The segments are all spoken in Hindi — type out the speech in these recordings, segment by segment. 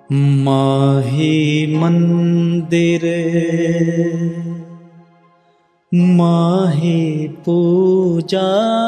माही मंदिर माही पूजा।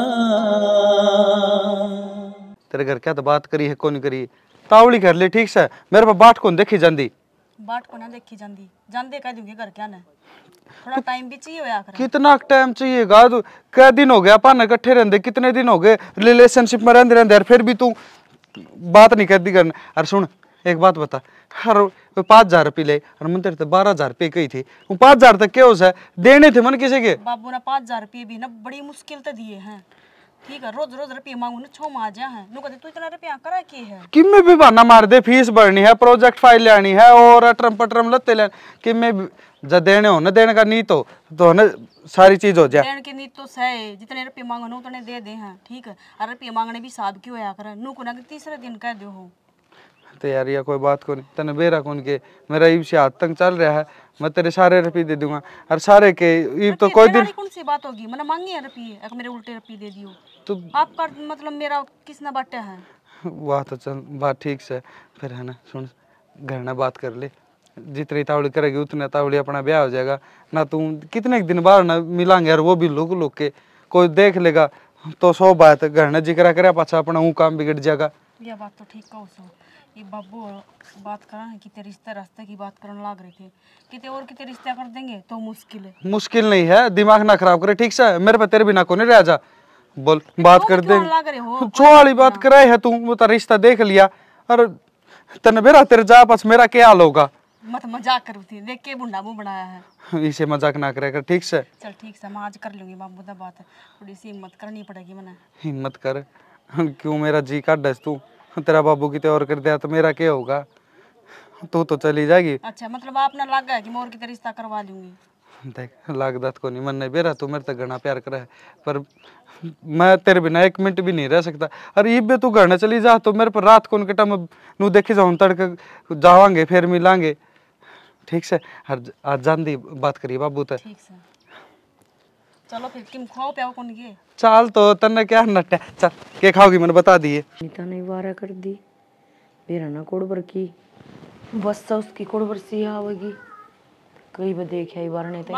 तेरे घर क्या तो बात करी है कौन करी तावड़ी कर ले ठीक से मेरे पर बाट कौन देखी जांदी बाट को ना देखी जांदी जानदे कह दूंगी घर क्या ना थोड़ा टाइम भी चाहिए होया कर। कितना टाइम चाहिएगा तू कै दिन हो गया अपन इकट्ठे रहंदे कितने दिन हो गए रिलेशनशिप में रहंदे रहंदे फिर भी तू बात नहीं करती करने। अरे सुन एक बात बता हर 5,000 रुपये ले और मन तेरे 12,000 रुपये कही थी वो 5,000 तक क्या हो सा देने थे मन किसी के बाबू ने 5,000 रुपये भी ना बड़ी मुश्किल से दिए हैं। ठीक है रोज रोज रुपये मांगू ना 6 माह जा है नु कहते तू इतना रुपया करा की है कि मैं भी बहाना मार दे फीस भरनी है प्रोजेक्ट फाइल लेनी है और अटरम पटरम लत्ते ले कि मैं जब देने हो ना देने का नहीं तो ना सारी चीज हो जाए देने की नीत तो सही जितने रुपये मांगो ना उतने दे दे हैं। ठीक है और रुपये मांगने भी साद क्यों होया कर नु को ना तीसरे दिन कह दो हो तो यार ये कोई बात को नहीं तने बेरा कौन के मेरा ईब से हाथ तंग चल रहा है मैं तेरे सारे रुपये दे दूंगा और सारे के ईब तो कोई दिन कौन सी बात होगी मैंने मांगी है रुपये अगर मेरे उल्टे रुपये दे दियो तो आपका मतलब मेरा किसने बांटा है। वाह तो चल बात ठीक से फिर है ना सुन घर ना बात कर ले जितनी तावड़ी करेगी उतने तावड़ी अपना ब्याह हो जाएगा ना तू कितने दिन बाद ना मिलांगे यार वो भी लोग लोग के कोई देख लेगा तो 100 बात घर ना जिक्र करे पाछा अपना वो काम बिगड़ जाएगा। ये बात तो ठीक कहो सो ये बाबू बात करा है कि तेरे रिश्ते रास्ते की बात करने लग रहे थे किते और किते रिश्ते कर देंगे तो मुश्किल है। मुश्किल नहीं है दिमाग ना खराब करे ठीक से मेरे पे तेरे बिना को नहीं रह जा बोल बात कर दे छो वाली बात कराए है तू वो तेरा रिश्ता देख लिया और तने बेरा तेरे जा पास मेरा क्या हाल होगा। मत मजाक करू थी देख के बुढ़ा मुंह बनाया है इसे मजाक ना करे कर ठीक से चल ठीक से मैं आज कर लूंगी बाबू दा बात थोड़ी सी हिम्मत करनी पड़ेगी मैंने हिम्मत कर क्यों मेरा जी काट दस तू तेरा बाबू की और कर दिया तो मेरा क्या होगा तू तो चली जाएगी। अच्छा मतलब आपने लग गया कि मैं और की रिश्ता करवा लूंगी। देख लागत को नहीं मन नहीं बेरा तू मेरे तक घना प्यार करे है पर मैं तेरे बिना 1 मिनट भी नहीं रह सकता। अरे इब तू घर न चली जा तो मेरे पर रात को उनके टाइम नू देखी जाऊँ तड़के जावांगे फिर मिलांगे ठीक से आज जान दी बात करिए बाबू तक ठीक से चलो फिर किम खाओ प्याओ कौन के चाल तो तन्ने क्या नट्टा चल के खाओगी मैंने बता दिए नीता ने वारा कर दी मेरा ना कोड़बर की बस तो उसकी कोड़बर सी आवेगी कई बार देख आई बार ने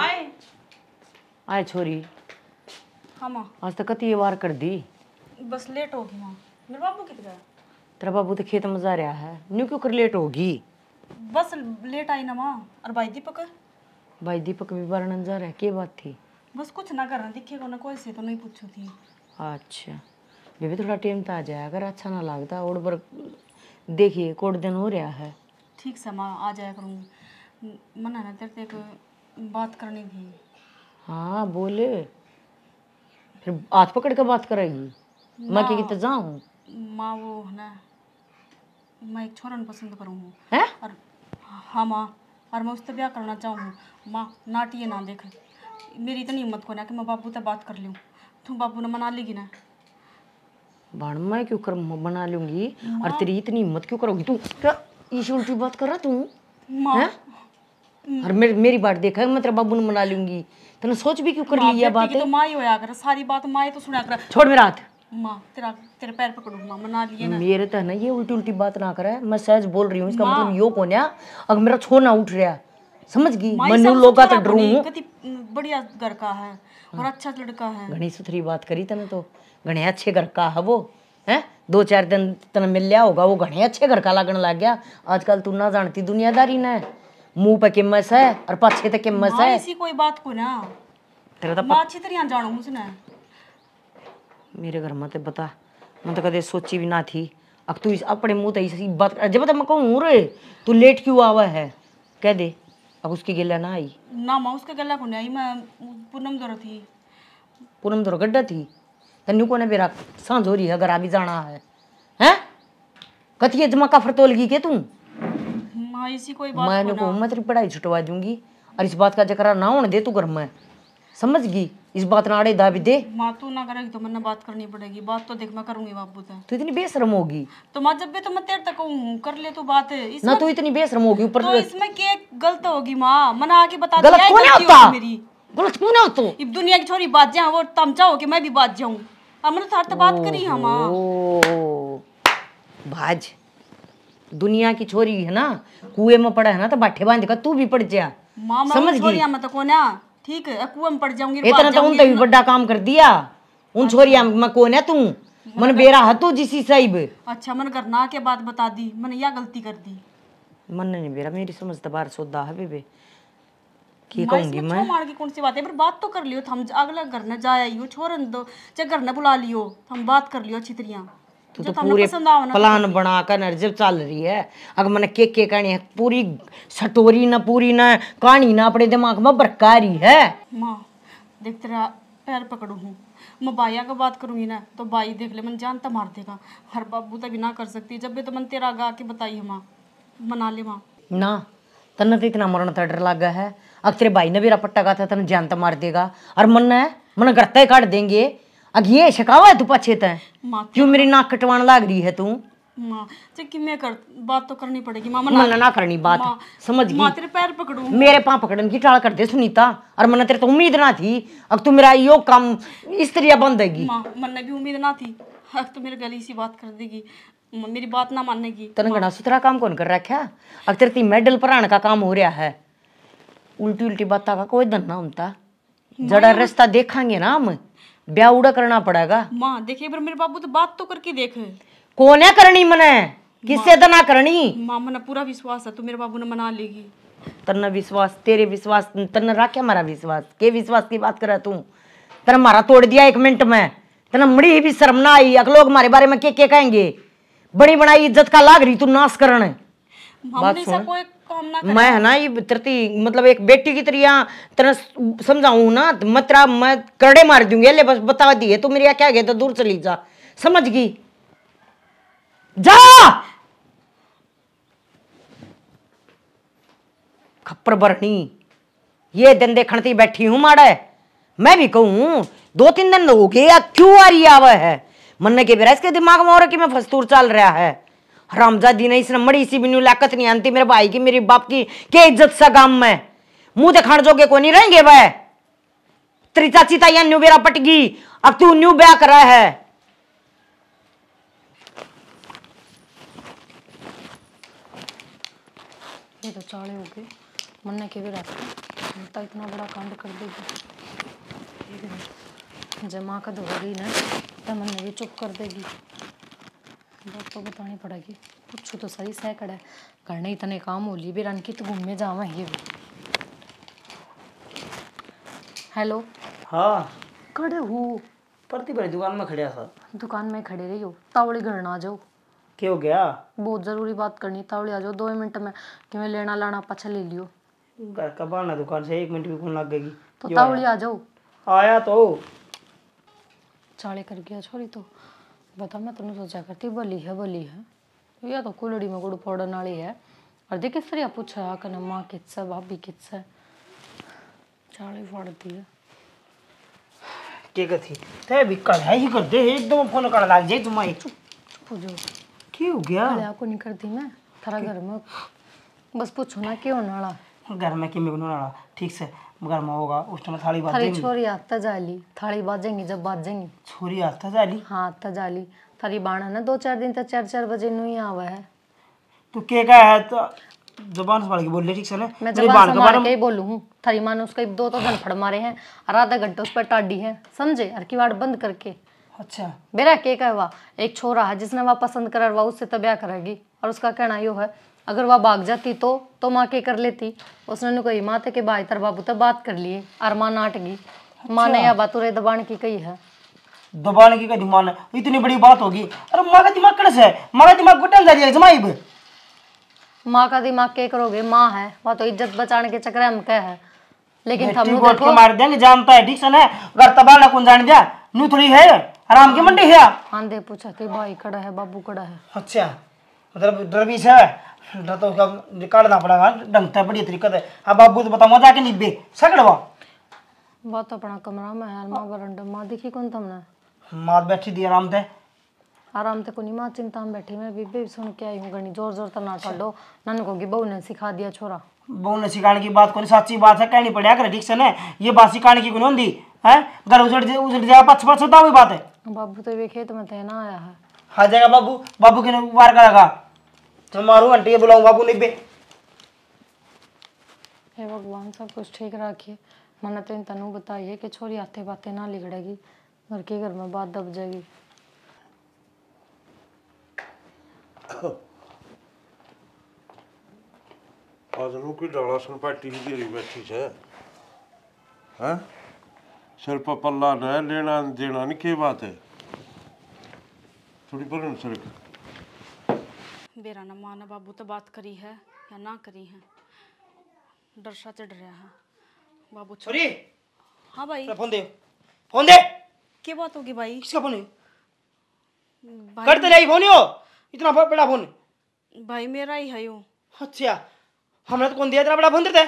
आए छोरी हाँ माँ आज तक कती वार कर दी बस लेट होगी माँ मेरे बाबू किधर है। तेरा बाबू तो खेत में जा रहा है न्यू क्यों कर लेट होगी बस लेट आई ना माँ और भाई दीपक भी बारण जा रहा है क्या बात थी बस कुछ ना करना दिखेगा ना कोई से तो नहीं पूछू थी। अच्छा बेबी थोड़ा टाइम तो आ जाए अगर अच्छा ना लगता और बार देखिए कोड दिन हो रहा है। ठीक से माँ आ जाया करूँगी मना ना तेरे एक बात करनी थी। हाँ बोले फिर हाथ पकड़ के बात करेगी मैं क्या जाऊँ माँ वो है ना मैं एक छोरा पसंद करूँ है और हाँ माँ और मैं उससे ब्याह करना चाहूँ माँ नाटिए ना देख मेरी इतनी हिम्मत को ना कि मैं बाबू से बात कर लूँ तुम बाबू ने मना लेगी ना बाण मैं क्यों कर बना लूंगी और तेरी इतनी हिम्मत क्यों करोगी तू क्या इस उल्टी बात कर रहा तू हैं और मेरी बात देखा मैं तेरे बाबू ने मना लूंगी तूने सोच भी क्यों कर ली ये बात तो माँ ही होया कर सारी बात माँ ही तो सुना कर छोड़ मेरा हाथ माँ तेरे पैर पकड़ू माँ मना लिए ना मेरे तो ना ये उल्टी उल्टी बात ना करे मैं सहज बोल रही हूँ इसका मतलब यो कौन है अगर मेरा छोना उठ रहा समझ गई मनु लोग तो डरूं कति बढ़िया घर का है और अच्छा लड़का है घनी सुथरी बात करी तने तो घने अच्छे घर का है वो हैं 2-4 दिन तने मिल लिया होगा वो घने अच्छे घर का लगने लग गया आजकल तू ना जानती दुनियादारी ने मुंह पे किम्मत है और पाछे तक किम्मत है ऐसी कोई बात को ना तेरा तो मां अच्छी तरह जानू मुझने मेरे घर में तो बता मैं तो कदे सोची भी ना थी अब तू अपने मुंह तई बात जब तक मैं कहूँ रे तू लेट क्यों आवा है कह दे अब उसकी गिल्ला ना आई ना माँ उसके गला को नहीं आई मैं पूनम दौर थी पूनम दौर गड्ढा थी तन्नू को ने मेरा सांझ हो रही है अगर अभी जाना है हैं कतिये जमा का फरतोलगी के तू माँ इसी कोई बात मैं को मैं तेरी पढ़ाई छुटवा दूंगी और इस बात का जिक्र ना होने दे तू घर में समझ गई इस बात ना आड़े दाबी दे माँ तू ना करेगी तो मैंने बात करनी पड़ेगी बात तो देख मैं करूंगी बाबू से तू इतनी बेशरम होगी तो माँ जब भी तो मैं तेरे तक कहूँ कर ले तू बात ना तू इतनी बेशरम होगी ऊपर तो इसमें क्या गलत होगी माँ मना आके बता गलत कौन होता मेरी गलत क्यों ना हो तो इब दुनिया की छोरी बात जाए वो तमचा हो कि मैं भी बात जाऊं हमने तो बात करी हम भाज दुनिया की छोरी है ना, कुएं में पड़ा है ना तो बाठे बांध का तू भी पड़ जा। माँ समझ गई? मैं तो कोना ठीक है, कुएं में पड़ जाऊंगी, इतना तो उन तभी बड़ा काम कर दिया। उन छोरिया में कौन है तू? मन बेरा है तू जिसी साहिब। अच्छा मन करना के बात बता दी, मैंने या गलती कर दी। मन नहीं बेरा, मेरी समझ तो बार सौदा है बेबे। की माँ कहूंगी इसमें मैं? छो मार की कौन सी बात है, पर बात तो कर लियो, हम अगला घर न जाया ही हो, छोड़न दो, चाहे घर न बुला लियो, हम बात कर लियो अच्छी तरह। तू तो पूरे प्लान बना कर नर्जब चल रही है। अगर मैंने के कहानी है पूरी सटोरी ना, पूरी ना कहानी ना अपने दिमाग में बरका रही है। माँ देख तेरा पैर पकड़ू हूँ, मैं बाया का बात करूंगी ना तो बाई देख ले मन जान तो मार देगा। हर बाबू तक ना कर सकती, जब भी तो मन तेरा आगा के बताई है माँ, मना ले माँ। ना तन्ने तो इतना मरण का डर लगा है। अब तेरे भाई ने मेरा पट्टा का था, तने जान तो मार देगा। और मन करता ही काट देंगे। अब ये शिकावा है तू पछे तय माँ क्यों मेरी नाक कटवान लाग रही है तू? माँ कि मैं कर बात तो करनी पड़ेगी माँ, मन ना करनी बात, समझ माँ गई? तेरे पैर पकड़ू। मेरे पाँव पकड़न की टाल कर दे सुनीता। और मन तेरे तो उम्मीद ना थी, अब तू मेरा यो काम इस तरह बंदेगी। माँ मन ने भी उम्मीद ना थी, अब तो मेरे गली सी बात कर देगी, मेरी बात ना मानेगी। तने घना सुथरा काम कौन कर रखा? अब तेरे ती मेडल पराण का काम हो रहा है। उल्टी उल्टी बात का कोई धन ना होता। जड़ा रास्ता देखांगे ना हम, ब्याह उड़ा करना पड़ेगा। माँ देखिए पर मेरे बाबू तो बात तो करके देख। कौन है करनी मने? किससे तो ना करनी? माँ मन पूरा विश्वास है तू मेरे बाबू ने मना लेगी। तन्ना विश्वास, तेरे विश्वास तन्ना रखे हमारा विश्वास के विश्वास की बात करा तू? तेरा मारा तोड़ दिया 1 मिनट में, तना मड़ी भी शर्म ना आई। अग लोग हमारे बारे में के कहेंगे? बड़ी बनाई इज्जत का लाग रही तू नाश करण। बात सुन, कोई काम ना मैं है ना ये तरती मतलब एक बेटी की तरह तेरा समझाऊं ना, मैं करड़े मार दूंगी। ले बस बता दिए तू मेरी क्या गया तो दूर चली जा, समझ गई? जा खप्पर बरनी, ये दिन देखती बैठी हूं माड़े। मैं भी कहूं 2-3 दिन हो गए क्यों आ रही आवा है? मन के बेरा इसके दिमाग में हो रहा कि मैं फस्तूर चल रहा है। हरामजादी ने इसने मड़ी सी बिनु लाकत नहीं आती मेरे भाई की मेरे बाप की के इज्जत सा गाम में मुंह दिखाने जोगे को नहीं रहेंगे वह। तेरी चाची ताइया न्यू बेरा पटगी, अब तू न्यू ब्याह करा है। ये तो चाले हो गए, मन के भी रास्ता इतना बड़ा कांड कर देगी। जब माँ का धोखा गई ना तब मन भी चुप कर देगी। बात तो बतानी पड़ेगी, कुछ तो सही सह कड़ा है। करने इतने काम हो ली बेरान की तो घूमने जावा ये भी। हेलो हाँ खड़े हो? परती बड़ी दुकान में खड़िया था। दुकान में खड़े रही हो, तावड़ी घर ना आ जाओ। क्या हो गया? बहुत ज़रूरी बात करनी, तावड़ी आ जाओ 2 मिनट में। कि मैं लेना लाना पछा ले लियो। घर का बाहर दुकान से 1 मिनट भी कौन लग गई? तो तावड़ी आ जाओ। आया तो चाले कर गया छोरी तो बता। मैं तेन सोचा करती बली है या तो कुलड़ी में गुड़ फोड़न वाली है। और देख किस तरह पूछा कने माँ किस है भाभी किस है, चाले फाड़ती है। के कथी ते भी कल है ही कर दे एकदम फोन कर लाग जाए तुम्हारी। चुप हो जाओ। क्या हो गया? अरे आपको नहीं करती मैं थारा घर में, बस पूछो ना क्यों नाला घर में किमें बनाना ठीक से घर में होगा उस टाइम थाली बात थारी छोरी आता जाली, थाली बाजेंगी जब बाजेंगी। छोरी आता जाली? हाँ आता जाली। थारी बाणा ना 2-4 दिन तक 4-4 बजे नहीं आवा है। तू के का है तो जुबान संभाल के बोल ले ठीक से ना। मैं जबान संभाल के ही बोलूँ हूँ। थारी माँ ने उसका 2 तो धन फड़ मारे हैं और आधा घंटा उस पर टाडी है, समझे? और किवाड़ बंद करके। अच्छा मेरा के कहवा एक छोरा है जिसने वह पसंद करा वह उससे तो ब्याह करेगी। और उसका कहना यो है अगर वह भाग जाती तो माँ के कर लेती। उसने कही माँ थे कि भाई तर बाबू तो बात कर लिए और माँ नाट गई। माँ ने यह बात उरे दबाण की कही है। दबाने की कही माँ ने? इतनी बड़ी बात होगी? अरे माँ का दिमाग कड़े से माँ का दिमाग गुटन जा रही है जमाई। माँ का दिमाग के करोगे? माँ है वह तो इज्जत बचाने के चक्कर में कह है। लेकिन हम देखो मार देंगे जानता है ठीक से ना। घर तबाह कौन जान दिया नू थोड़ी है आराम की मंडी है। हाँ दे पूछा कि भाई कड़ा है बाबू कड़ा है। अच्छा मतलब डर भी है, डर तो उसका निकालना पड़ेगा ढंगता बड़ी तरीका है। अब बाबू तो बताओ जाके निब्बे सकड़वा बात अपना कमरा में है माँ बरंडा। माँ दिखी कौन तुमने? माँ बैठी दी आराम से। आराम से कोनी माँ चिंता में बैठी। मैं भी सुन के आई हूँ गणी जोर जोर तो ना काटो। नन को बहू ने सिखा दिया छोरा। बहू ने सिखाने की बात कोनी सच्ची बात है कहनी पड़ेगा कर ठीक से ना। ये बात सिखाने की कोई होंगी है? घर उजड़ जाए पछ होता हुई बात है। बाबू तो भी खेत में थे ना आया है। आ जाएगा बाबू, बाबू के वार करेगा मैं मारू आंटी बुलाऊं बाबू निब्बे। हे भगवान सब कुछ ठीक रखिए। मैंने तो इन तनु बताई है कि छोरी आते बातें ना लिगड़ेगी, घर के घर में बात दब जाएगी। आज नु की डाला सुन पार्टी ही देरी बैठी है हैं? सिर पर पल्ला न लेना देना नहीं के बात है थोड़ी पर सर बेरा न माना बाबू तो बात करी है या ना करी है, डर सा चढ़ रहा है बाबू। छोरी हाँ भाई। फोन दे, फोन दे। क्या बात होगी भाई? किसका फोन है? भाई करते नहीं फोन हो, इतना बड़ा फोन। भाई मेरा ही है यो। अच्छा हमने तो कौन दिया इतना बड़ा फोन देते?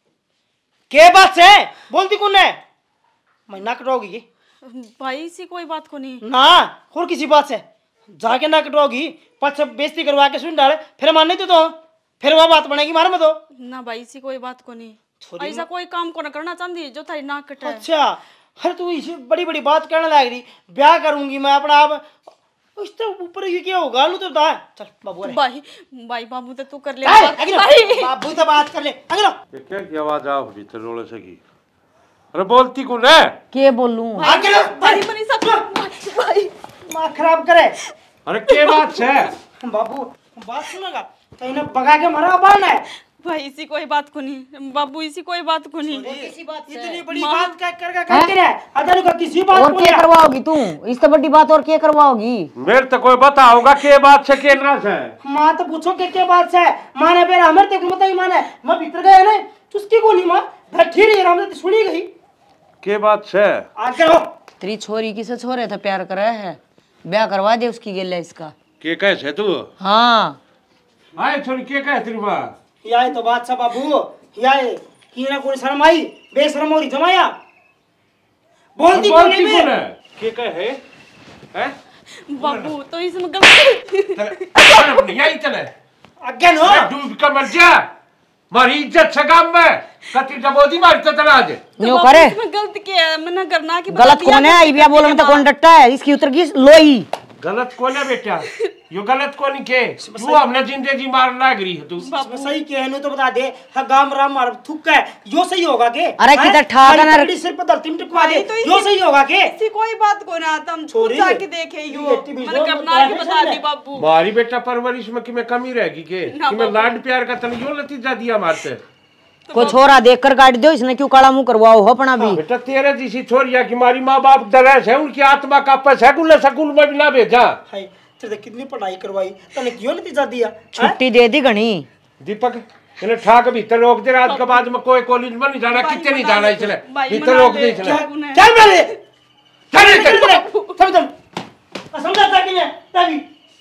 के बात से बोलती कौन है? मैं ना कटवाओगी की? भाई इसी कोई बात को नहीं ना और किसी बात से जाके ना कटवाओगी, पछ बेइज्जती करवा के सुन डाले, फिर मानने तो फिर वह बात बनेगी मारे में तो ना। भाई इसी कोई बात को नहीं, ऐसा कोई काम को ना करना चाहती जो थारी नाक कटे। अच्छा अरे तू इसी बड़ी बड़ी बात कहने लग रही, ब्याह करूंगी मैं अपना आप, उससे ऊपर ही क्या होगा? लू तो बता। चल बाबू अरे भाई भाई बाबू तो तू कर ले भाई, बाबू तो बात कर ले। आगे लो। ये क्या की आवाज आ भीतर रोले से की? अरे बोलती कौन है? के बोलूं? आगे लो। भाई बनी सब भाई मां खराब करे। अरे के बात है? बाबू बात सुनेगा तो इन्हें भगा के मारा बाण है। भाई इसी कोई बात को नहीं बाबू, इसी कोई बात को नहीं। इतनी बड़ी बात कर रहा है अदर को किसी बात और क्या करवाओगी तू? इससे बड़ी बात और क्या करवाओगी? मेरे तो कोई बताओगा के बात से के ना से? मां तो पूछो के बात से? मां ने बेरा हमर ते को बताई, मां ने मैं भीतर गया ना चुस्की को नहीं, मां बैठी रही हमने तो सुनी गई के बात से? आगे लो। तेरी छोरी किसे छोरे था प्यार करे है, ब्याह करवा दे उसकी गेले इसका। के कैसे तू? हाँ आए छोरी के कह तेरी मां? याय तो बात सा बाबू, याय की ना कोई शर्म आई, बेशरम और जमाया बोलती कौन है? के कहे हैं? बाबू तो इसमें गलती नहीं आई चले आगे नो। डूब कर मर जा, मारी इज्जत से काम में कति डबोदी मारी तो तराज न्यो करे। इसमें गलत क्या है? मैंने करना कि गलत कौन है? आई बिया बोलने में तो कौन डटता है? इसकी उतर की लोई। गलत कौन है बेटा? यो गलत कौन के? तू हमने जिंदगी मार लाग रही है तू। इसमें सही कहने तो बता दे। हाँ गाम राम मार थुक है, यो सही होगा के? अरे किधर ठाका ना बड़ी सिर पर धरती में टिकवा दे, यो सही होगा के? इसी कोई बात को ना तुम छूट छोरी, जाके देखे यो मैंने करना कि बता दी बाबू। मारी बेटा परवरिश में कि मैं कमी रहेगी के? कि मैं लाड प्यार का तन यो नतीजा दिया मारते को छोरा देख कर काट दो, इसने क्यों काला मुंह करवाओ हो अपना भी? बेटा तेरे जैसी छोरिया की मारी माँ बाप दरस है, उनकी आत्मा का पैसा सकूल में भी ना भेजा। हाय तेरे कितनी पढ़ाई करवाई तने क्यों नतीजा दिया? छुट्टी दे दी घनी। दीपक इन्हें ठाक भीतर रोक दे, रात के बाद में कोई कॉलेज में नहीं जाना, कितने नहीं जाना इसने भीतर रोक दे इसने। चल मेरे चल समझा था कि मैं तभी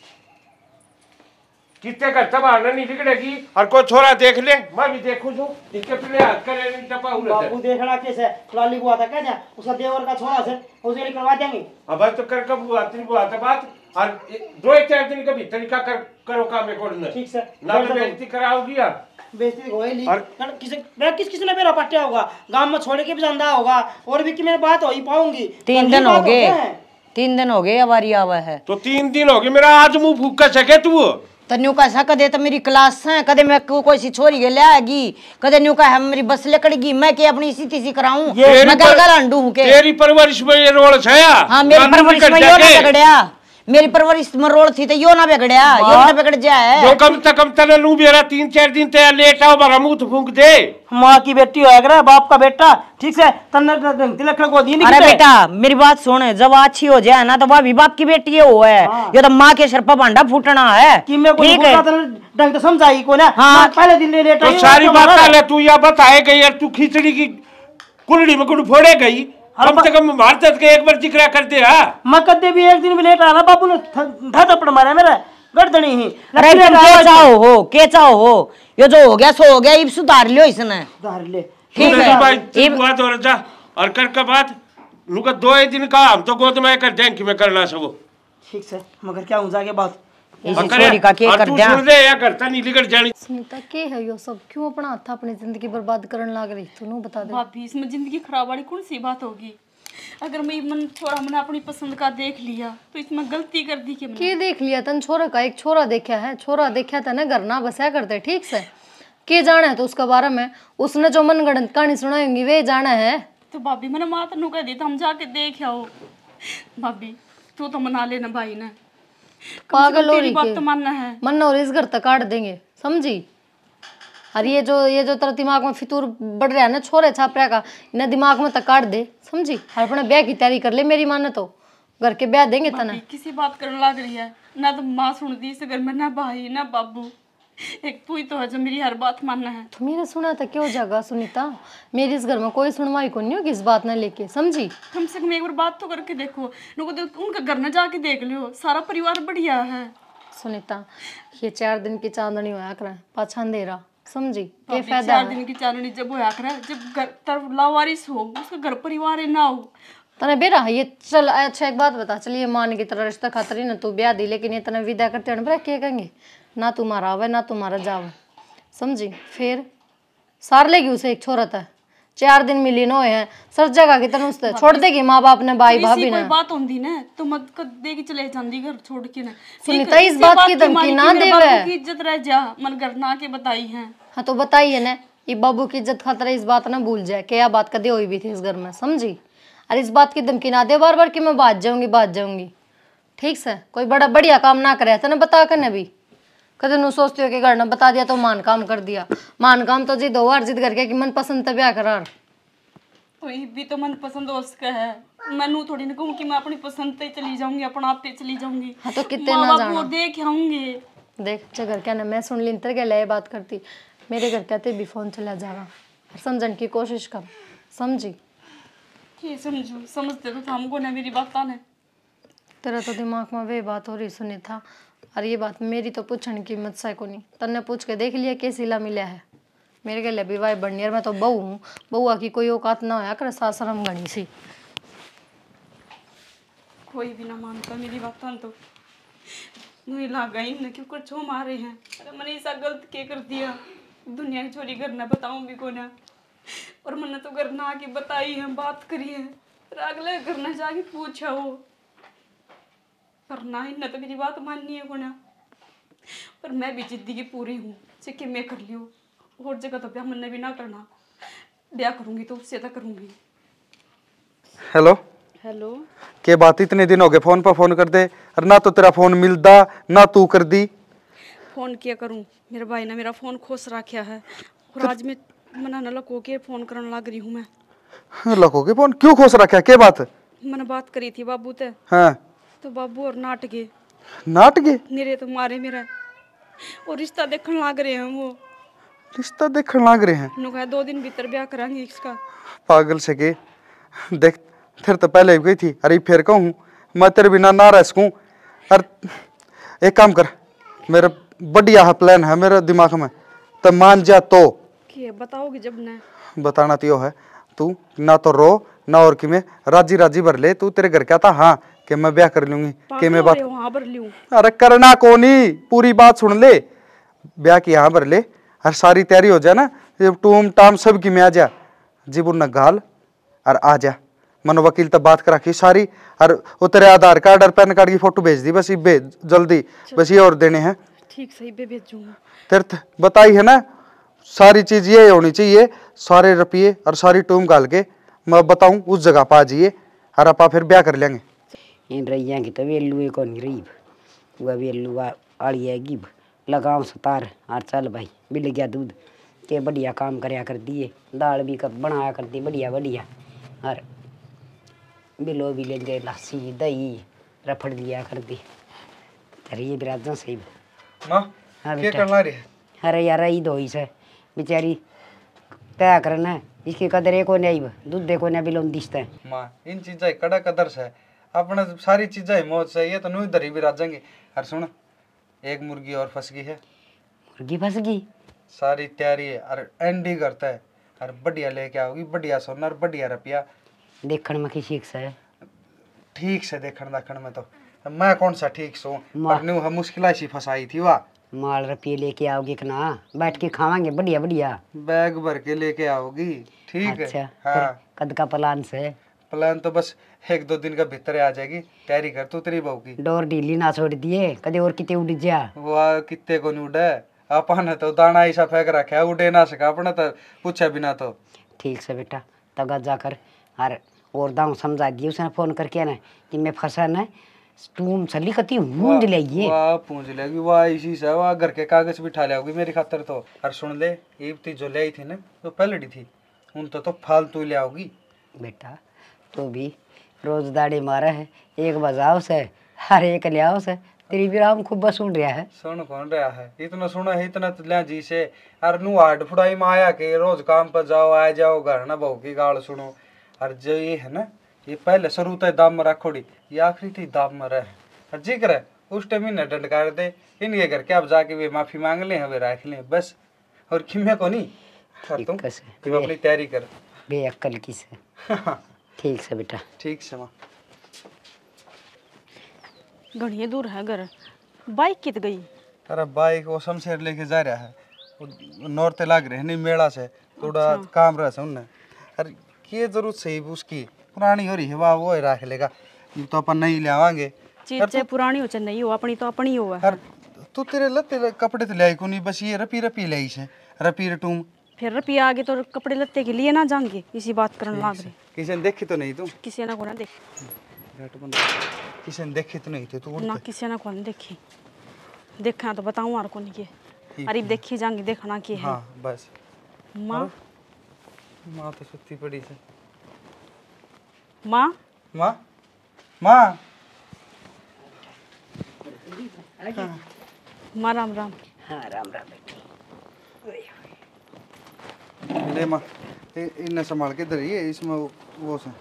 कितने का तबाह नहीं बिगड़ेगी। और कोई छोरा देख ले, मैं भी देखूं जो इसके पीछे हाथ करे नहीं टपा हुआ है। बाबू देखना कैसे लाली को आता क्या उसका देवर का छोरा से उसे लिए करवा देंगे। अब तो कर कब हुआ तेरी बुआ था बात, और 2-4 दिन के भीतर का करो काम में कोड ठीक से ना तो बेइज्जती कराओगी यार। बेइज्जती होएगी और किस ने मेरा पट्टिया होगा, गांव में छोड़ के भी जांदा होगा और भी कि मेरी बात हो ही पाऊंगी। 3 दिन हो गए, 3 दिन हो गए अवारी आवा है तो 3 दिन हो गए मेरा आज मुंह फूक कर सके तू। तन्यू का सा कदे तो मेरी क्लास है, कदे मैं कोई सी छोरी के ले आएगी, कदे न्यू का है मेरी बस लकड़गी, मैं के अपनी इसी तीसी कराऊं, मैं गल अंडू हूं के? तेरी परवरिश में ये रोल छया। हां मेरी परवरिश में यो ना बिगड़या, मेरी परवरिश में रोल थी तो यो ना बिगड़या, यो ना बिगड़ जाए। जो कम तने लू बेरा 3-4 दिन ते लेट आओ बरा मुंह फूंक दे। मां की बेटी होया करे बाप का बेटा, ठीक से तन्ने तिलक को दी नहीं। अरे बेटा मेरी बात सुन, जब अच्छी हो जाए ना तो वह भी बाप की बेटी है, वो है ये तो माँ के सर पर भांडा फूटना है। कि मैं कोई ढंग से समझाई को ना। हाँ पहले दिन लेट तो सारी बात ले तू या बताए गई यार, तू खिचड़ी की कुलड़ी में गुड़ फोड़े गई, कम से कम भारत के एक बार जिक्र कर दे। मैं कदे भी एक दिन भी लेट आना, बाबू ने धा थप्पड़ मारा मेरा गर्दनी ही। अरे तुम के चाहो हो, ये जो हो गया सो हो गया, इब सुधार लियो इसने। सुधार ले ठीक है इब बात हो जा और कर का बात लुका 2 दिन का हम तो गोद में कर दें कि मैं करना सब ठीक से, मगर क्या हो जाके बात इसी छोरी का के कर दिया। सुन दे या करता नहीं लिगड़ जानी। सुनीता के है यो सब, क्यों अपना हाथ अपनी जिंदगी बर्बाद करने लग रही? तू बता दे भाभी इसमें जिंदगी खराब वाली कौन सी बात होगी? अगर मैं मन छोरा मैंने अपनी पसंद का देख लिया तो इसमें गलती कर दी कि मैंने। के देख लिया तन छोरा का? एक छोरा देखा है, छोरा देखा था ना, घर ना बसा करते ठीक से। के जाना है तो उसका बारे में, उसने जो मनगढ़ंत कहानी सुनाएंगी वे जाना है। तो भाभी मैंने माता नु कह दी था हम जाके देख आओ। भाभी तू तो मना लेना भाई ने, पागल हो रही बात तो मानना है। मन और इस घर तक काट देंगे समझी। और ये जो तेरा दिमाग में फितूर बढ़ रहा है ना छोरे छापरा का, इन्हें दिमाग में तक काट दे समझी। और अपने ब्याह की तैयारी कर ले, मेरी माने तो घर के ब्याह देंगे तना। किसी बात करने लग रही है ना, तो माँ सुन दी इस घर में, ना भाई ना बाबू, एक तू ही तो है जो मेरी हर बात मानना है। तो मेरा सुना था क्यों जागा सुनीता, मेरी इस घर में कोई सुनवाई को नहीं होगी इस बात ना लेके समझी। कम से कम एक बार बात तो करके देखो, उनका घर में जाके देख लियो, सारा परिवार बढ़िया है। सुनीता ये 4 दिन की चांदनी होया करे पाछा अंधेरा समझी, ये भाभी, फायदा 4 दिन की चांदनी जब होया करे जब घर तरफ लावारिस हो, उसका घर परिवार है ना हो। तने बेरा ये चल। अच्छा एक बात बता, चलिए मान की तरह रिश्ता खातर ही ना तू ब्याह दी, लेकिन ये तने विदा करते हैं बरा क्या कहेंगे, ना तुम्हारा आवे ना तुम्हारा जावे समझी। फिर सार लेगी उसे एक छोरा था, 4 दिन मिली नो है सर जगह की तरह उससे छोड़ देगी माँ बाप ने, भाई भाभी ने। कोई बात होंदी ना तो मत कर देगी चले जांदी घर छोड़ के ना। सुनीता इस बात की धमकी ना देवे, की इज्जत रह जा, मन घर ना के बताई है। हाँ तो बताइए ना, ये बाबू की इज्जत खातर इस बात ना भूल जाए कि यह बात कदे हुई भी थी इस घर में समझी। और इस बात की धमकी ना दे बार बार कि मैं बात जाऊंगी ठीक से। कोई बड़ा बढ़िया काम ना करे तो ना बता कर भी, कदे नु सोचती हो कि घर ने बता दिया तो मान काम कर दिया। मान काम तो जिद हो जिद करके कि मन पसंद तब ब्याह करार। तो ये भी तो मन पसंद हो उसका है, मैनू थोड़ी ना कहूँ कि मैं अपनी पसंद पे चली जाऊंगी, अपना आप पे चली जाऊंगी। हाँ तो कितने ना जाना देख आऊंगे। देख घर क्या ना मैं सुन ली तर के ले बात करती, मेरे घर कहते भी फोन चला जाएगा, समझने की कोशिश कर समझी। ये समझो समझते तो हमको ना मेरी बात ने। तेरा तो दिमाग में वे बात हो रही सुनी था, और ये बात मेरी तो पूछने की मत सा को नहीं, तन्ने पूछ के देख लिया कैसी ला मिला है। मेरे के लिए विवाह बढ़नी, मैं तो बहू हूँ, बउआ की कोई औकात ना होया कर सासरम गणी सी। कोई भी ना मानता मेरी बात तो मुझे लगा ही ना क्यों कुछ मारे हैं। अरे मैंने ऐसा गलत क्या कर दिया, दुनिया की छोरी घर ना बताऊं भी को ना, और मैंने तो घर ना आके बताई है, बात करी है, फिर अगले घर ना जाके पूछा वो करना ही ना, तो मेरी बात माननी है को ना। पर मैं भी जिद्दी की पूरी हूँ, चिक्के मैं कर लियो, और जगह तो ब्याह मैंने भी ना करना, ब्याह करूंगी तो उससे तक करूंगी। हेलो हेलो के बात, इतने दिन हो गए फोन पर फोन कर दे, और ना तो तेरा फोन मिलता ना तू कर दी। फोन क्या करूं, मेरे भाई ने मेरा फोन खोस रखा है, और आज मैं मना न लको के फोन करने लग रही हूँ। मैं लको के फोन क्यों खोस रखा है, क्या बात? मैंने बात करी थी बाबू ते, हाँ तो बाबू और नाट गए मेरे तो मारे मेरा, और रिश्ता देखने लग रहे हैं। वो रिश्ता देखने लग रहे हैं, नुका 2 दिन भीतर ब्याह कराएंगे इसका। पागल से के देख, फिर तो पहले गई थी, अरे फिर कहूँ मैं तेरे बिना ना रह सकूं। अरे एक काम कर, मेरा बढ़िया प्लान है मेरे दिमाग में, तो मान जा तो क्या बताओगे जब न बताना तो है, तू ना तो रो ना और कि मैं राजी राजी भर ले, तू तेरे घर क्या था हाँ कि मैं ब्याह कर लूंगी कि मैं बात वहाँ भर लूं। अरे करना को नहीं, पूरी बात सुन ले, ब्याह की यहाँ भर ले, हर सारी तैयारी हो जाए ना, टूम टाम सब की में आ जा, जीबुन न गाल और आ जा। मनो वकील तब बात करा की सारी, और वो तेरे आधार कार्ड और पैन कार्ड की फोटो भेज दी, बस ये जल्दी, बस ये और देने हैं। ठीक सही पे भेजूंगा। तेरे बताई है ना, सारी चीज ये होनी चाहिए, सारे रुपये और सारी टूम गाल के मैं बताऊं उस जगह पर आ जाइए, और आप फिर ब्याह कर लेंगे। इन रैया की तो वेलू को नहीं रही, वह वेलू आड़ी है गिब लगाओ सतार, और चल भाई मिल गया दूध के बढ़िया काम करया कर दिए, दाल भी कर बनाया कर दी बढ़िया बढ़िया, और बिलो भी ले गए लस्सी दही रफड़ दिया कर दी। तेरे ये बिराजा सही माँ हाँ क्या बेटा। करना रे? अरे यार ई धोई से बेचारी क्या करना है, इसके कदर को नहीं दूध देखो ना बिलोन दिखता है। माँ इन चीजा कड़ा कदर से अपने सारी चीजा मौज से, ये तो नहीं इधर ही भी राजेंगे। और सुन, एक मुर्गी और फंस गई है, मुर्गी फंस गई, सारी तैयारी है, और एंडी करता है, और बढ़िया लेके आओगी, बढ़िया सोना और बढ़िया रुपया, देखने में किसी से ठीक से देखने देखने में तो मैं कौन सा ठीक सो, पर न्यू हम मुश्किल सी फंसाई थी वाह। माल रुपये लेके आओगे कि ना, बैठ के खावांगे बढ़िया बढ़िया, बैग भर के लेके आओगी, ठीक अच्छा है हाँ। कद का प्लान से प्लान तो बस 1-2 दिन का भीतर आ जाएगी। तैयारी कर तू तेरी बहू की। डोर ढीली ना छोड़ दिए कदे और किते उड़ जा। वाह कितने को नहीं उड़े अपन तो दाना ऐसा फेंक रखा है उड़े ना सका अपने तो पूछा बिना तो। ठीक से बेटा तगा जाकर और दाऊ समझा दिए उसने फोन करके ना कि मैं फंसा ना तुम छली कती मूंद लेगी। वाह पूंछ लेगी वाह इसी से वाह घर के कागज भी ठा लेगी मेरी खातर तो। और सुन ले ईब जो ले आई थी ना तो पहलड़ी थी उन तो फालतू ले आओगी। बेटा तो भी रोज दाढ़ी मारा है एक बजाओ से हर एक ले आओ से तेरी भी राम खूब सुन रहा है। सुन कौन रहा है इतना सुना है इतना तो ले जी से। और नू हाड फुड़ाई में आया के रोज काम पर जाओ आ जाओ घर ना बहू की गाल सुनो। और जो ये है ना ये पहले शुरू तो दाम में रखोड़ी ये आखिरी थी दाम में रहे। और जिक्र है उस टाइम इन्हें दंड कर दे इनके घर के अब जाके वे माफी मांग ले वे रख ले बस और किम्या को नहीं। तुम अपनी तैयारी कर बेअक्ल की से। ठीक से बेटा ठीक से माँ। घनी दूर है घर बाइक कित गई। अरे बाइक वो शमशेर लेके जा रहा है नौरते लाग रहे नहीं मेला से थोड़ा काम रहा उनने। अरे ये जरूरत सही उसकी पुरानी हो रही है वाह वो रख लेगा तो अपन नहीं ले आवांगे। चीज चाहे पुरानी हो चाहे नहीं हो अपनी तो अपनी हो। तू तेरे लत्ते कपड़े तो ले आई को नहीं बस ये रपी रपी ले आई से रपी रटूम फिर रपी आगे तो कपड़े लत्ते के लिए ना जाएंगे इसी बात करने लाग रहे। किसी ने देखी तो नहीं तू किसी ने को ना देख किसी ने देखी तो नहीं थी तू ना किसी ने को नहीं देखी देखना तो बताऊं और को नहीं के अरे देखी जाएंगे देखना की है। हाँ बस माँ माँ तो सुती पड़ी से। माँ माँ माँ माँ राम राम। हाँ राम राम बेटी। ले माँ इन्हें संभाल के धरिए इसमें वो से।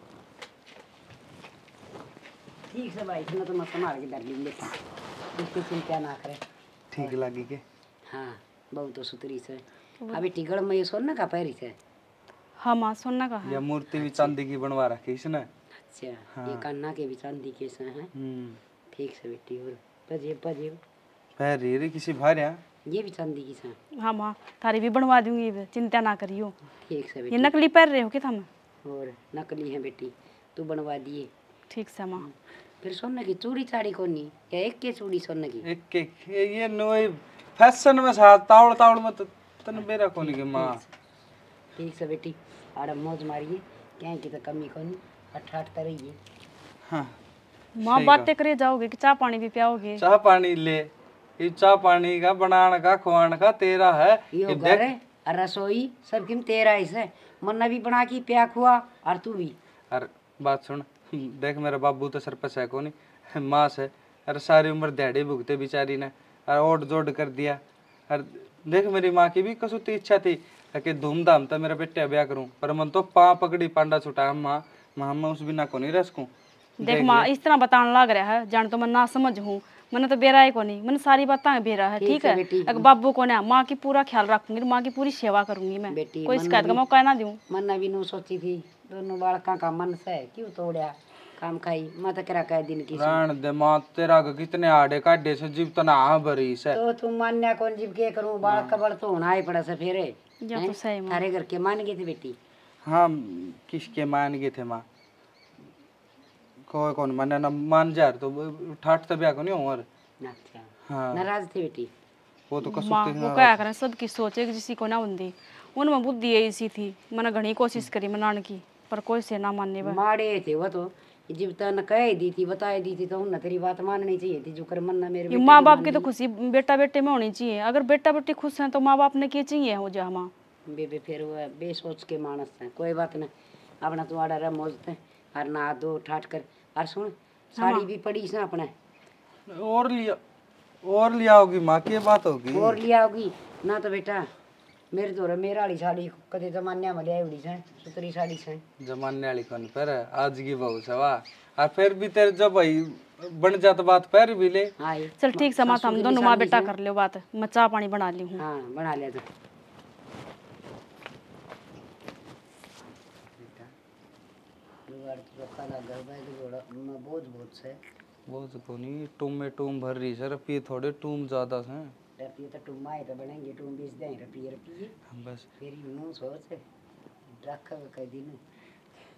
ठीक से भाई इसमें तो मैं संभाल के धर लूँ बेटा इसकी चिंता ना करे। ठीक लगी के। हाँ बहुत तो सुतरी से अभी टिकड़ में ये सोना का पैरी से। हाँ माँ सोना का है। यह मूर्ति भी चांदी की बनवा रखी इसने। अच्छा ये कान्हा के भी चांदी के से हैं। ठीक से बेटी और पजेब पजेब पैर किसी भार ये भी चांदी की से। हाँ माँ थारी भी बनवा दूंगी चिंता ना करियो। ठीक से ये बेटी नकली पहन रहे हो क्या तुम। और नकली है बेटी तू बनवा दिए। ठीक से माँ। फिर सोने की चूड़ी चाड़ी कोनी या एक के चूड़ी सोने की एक ये नोई फैशन में साथ तावड़ तावड़ में तो तन बेरा कोनी के माँ। ठीक से बेटी आड़ा मौज मारिए क्या की तो कमी कोनी अठाठ तरह। हाँ माँ बातें करे जाओगे कि चाय पानी भी पियाओगे। चाय पानी ले ये चाय पानी का बनाने का खुआने का तेरा है ये घर है और रसोई सब किम तेरा है मन्ना भी बना की प्या खुआ और तू भी। अरे बात सुन देख मेरा बाबू तो सरपंच है कोनी माँ से। अरे सारी उम्र दिहाड़ी भुगते बेचारी ने और ओट जोड़ कर दिया। अरे देख मेरी माँ की भी कसुती इच्छा थी कि धूमधाम तो मेरा बेटे ब्याह करूं पर मन तो पकड़ी पांडा छुटा माँ मैं उस बिना को नहीं रसकूं। देख माँ इस तरह बताने लग रहा है जान तो मैं ना समझ हूँ मैंने तो बेरा को नहीं मैंने सारी बातें बेरा है। ठीक है अगर बाबू को ना माँ की पूरा ख्याल रखूंगी माँ की पूरी सेवा करूंगी मैं कोई शिकायत का मौका ना दूं। मन्ना भी नो सोची थी दोनों बालका का मन से क्यों तोड़ा काम खाई मत करा कह दिन की रान दे माँ तेरा कितने आड़े काटे से जीव तो ना भरी से तो तुम मान्या कौन जीव के करूं बाल कबड़ तो होना ही पड़ा से फेरे तो सही माँ। थारे घर के मान गए थे बेटी। हाँ किसके मान गए थे माँ कोई कौन माने ना मान जा तो ठाठ तो ब्याह को नहीं उम्र। अच्छा हाँ नाराज थे बेटी वो तो माँ वो क्या करें सबकी सोच है किसी को ना उन्दी उनमें बुद्धि ऐसी थी मैंने घनी कोशिश करी मनाने की पर कोई से ना मानने मारे थे वो तो जब तक कह दी थी बता दी थी तो उन्हें तेरी बात माननी चाहिए थी जो कर मन्ना मेरे माँ बाप की तो खुशी बेटा बेटे में होनी चाहिए अगर बेटा बेटी खुश हैं तो माँ बाप ने क्या चाहिए हो जा माँ बेबे फिर वो बेसोच के मानस है कोई बात नहीं अपना तुम्हारा रह मौज थे और ना दो ठाट कर और सुन साड़ी भी पड़ी से अपने और लिया होगी माँ की बात होगी और लिया होगी ना तो बेटा मेरे तो मेरा वाली साड़ी कदे जमाने में लिया उड़ी से सुतरी साड़ी से जमाने वाली कौन पर आज की बहू से वाह और फिर भी तेरे जब भाई बन जात बात पैर भी ले। हाँ चल ठीक से माँ हम दोनों माँ बेटा कर लो बात मैं चाय पानी बना ली हूँ। हाँ बना लिया तो बहुत को नहीं टूम में टूम भर रही सर पी थोड़े टूम ज्यादा से रपिए तो टूम आए तो बनेंगे टूम बीस दें रपिए बस फिर यूं सोच रखा कई दिन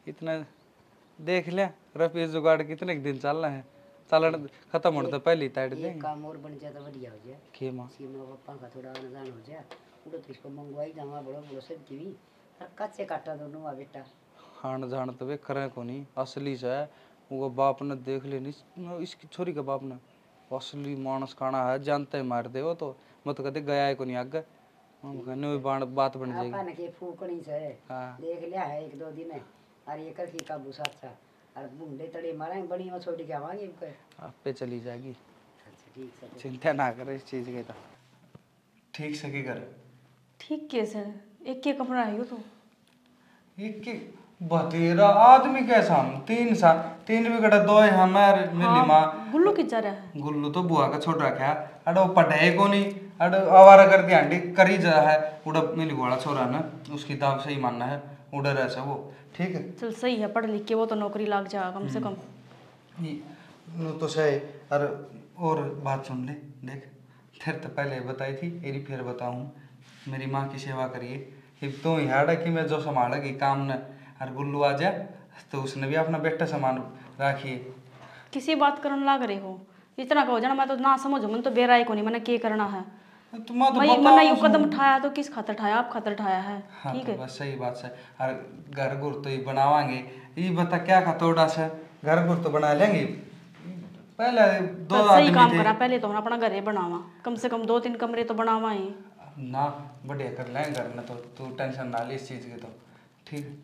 इतना देख लिया रफी जुगाड़ कितने दिन चल रहा है, चलन खत्म होने तो पहले ही ताड़ देंगे। काम और बन जाए तो बढ़िया हो जाए। के माँ सीमा पापा का थोड़ा अनुदान हो जाए, उड़ो तो इसको मंगवाई जामा बड़ो बड़ो सब की भी कच्चे काटा दोनों आ बेटा। हाण जान तो वे करे को नहीं असली से वो बाप ने देख लेनी इसकी छोरी के बाप ने असली मानस खाना है जानते ही मार दे वो तो मत कहते गया है को नहीं आगे हम कहने बात बन जाएगी। अपन के फूकनी से हाँ। देख लिया है 1-2 दिन है और ये कर की काबू साथ और बुंडे तड़े मारेंगे बड़ी में छोड़ी के आवांगे इनके। आप पे चली जाएगी। अच्छा ठीक है। चिंता ना करे इस चीज की तो ठीक से की करे। ठीक कैसे एक के कमरा है तो एक की बतेरा आदमी कैसा हम 3 साल 3 बिगड़ा 2 हमारे मिली माँ गुल्लू की जा रहा है। गुल्लू तो बुआ का छोड़ रखा है अड़ो पढ़े को नहीं अड़ो आवारा कर दिया अंडी करी जा है उड़ा मिली गोड़ा छोरा ना उसकी दाव सही मानना है उड़र ऐसा वो ठीक है। चल सही है पढ़ लिख के वो तो नौकरी लग जाएगा कम से कम। नो तो सही और बात सुन ले देख फिर तो पहले बताई थी एरी फिर बताऊँ मेरी माँ की सेवा करिए तो यहाँ कि मैं जो संभालेगी काम न और गुल्लू आ जाए तो उसने भी अपना बेटा सामान रखिए। किसी बात करने लग रहे हो इतना कहो जाना मैं तो ना समझो मन तो बेराई को नहीं मैंने क्या करना है मैंने यू कदम उठाया तो किस खातर उठाया आप खातर उठाया है। हाँ, ठीक तो है बस सही बात है और घर गुर तो ही बनावांगे ये बता क्या खतोड़ा से घर गुर तो बना लेंगे पहले 2 सही आदमी काम थे। करा पहले तो हम अपना घर ही बनावा कम से कम 2-3 कमरे तो बनावा ही ना बढ़िया कर लेंगे घर में तो तू टेंशन ना ले इस चीज़ की तो ठीक है।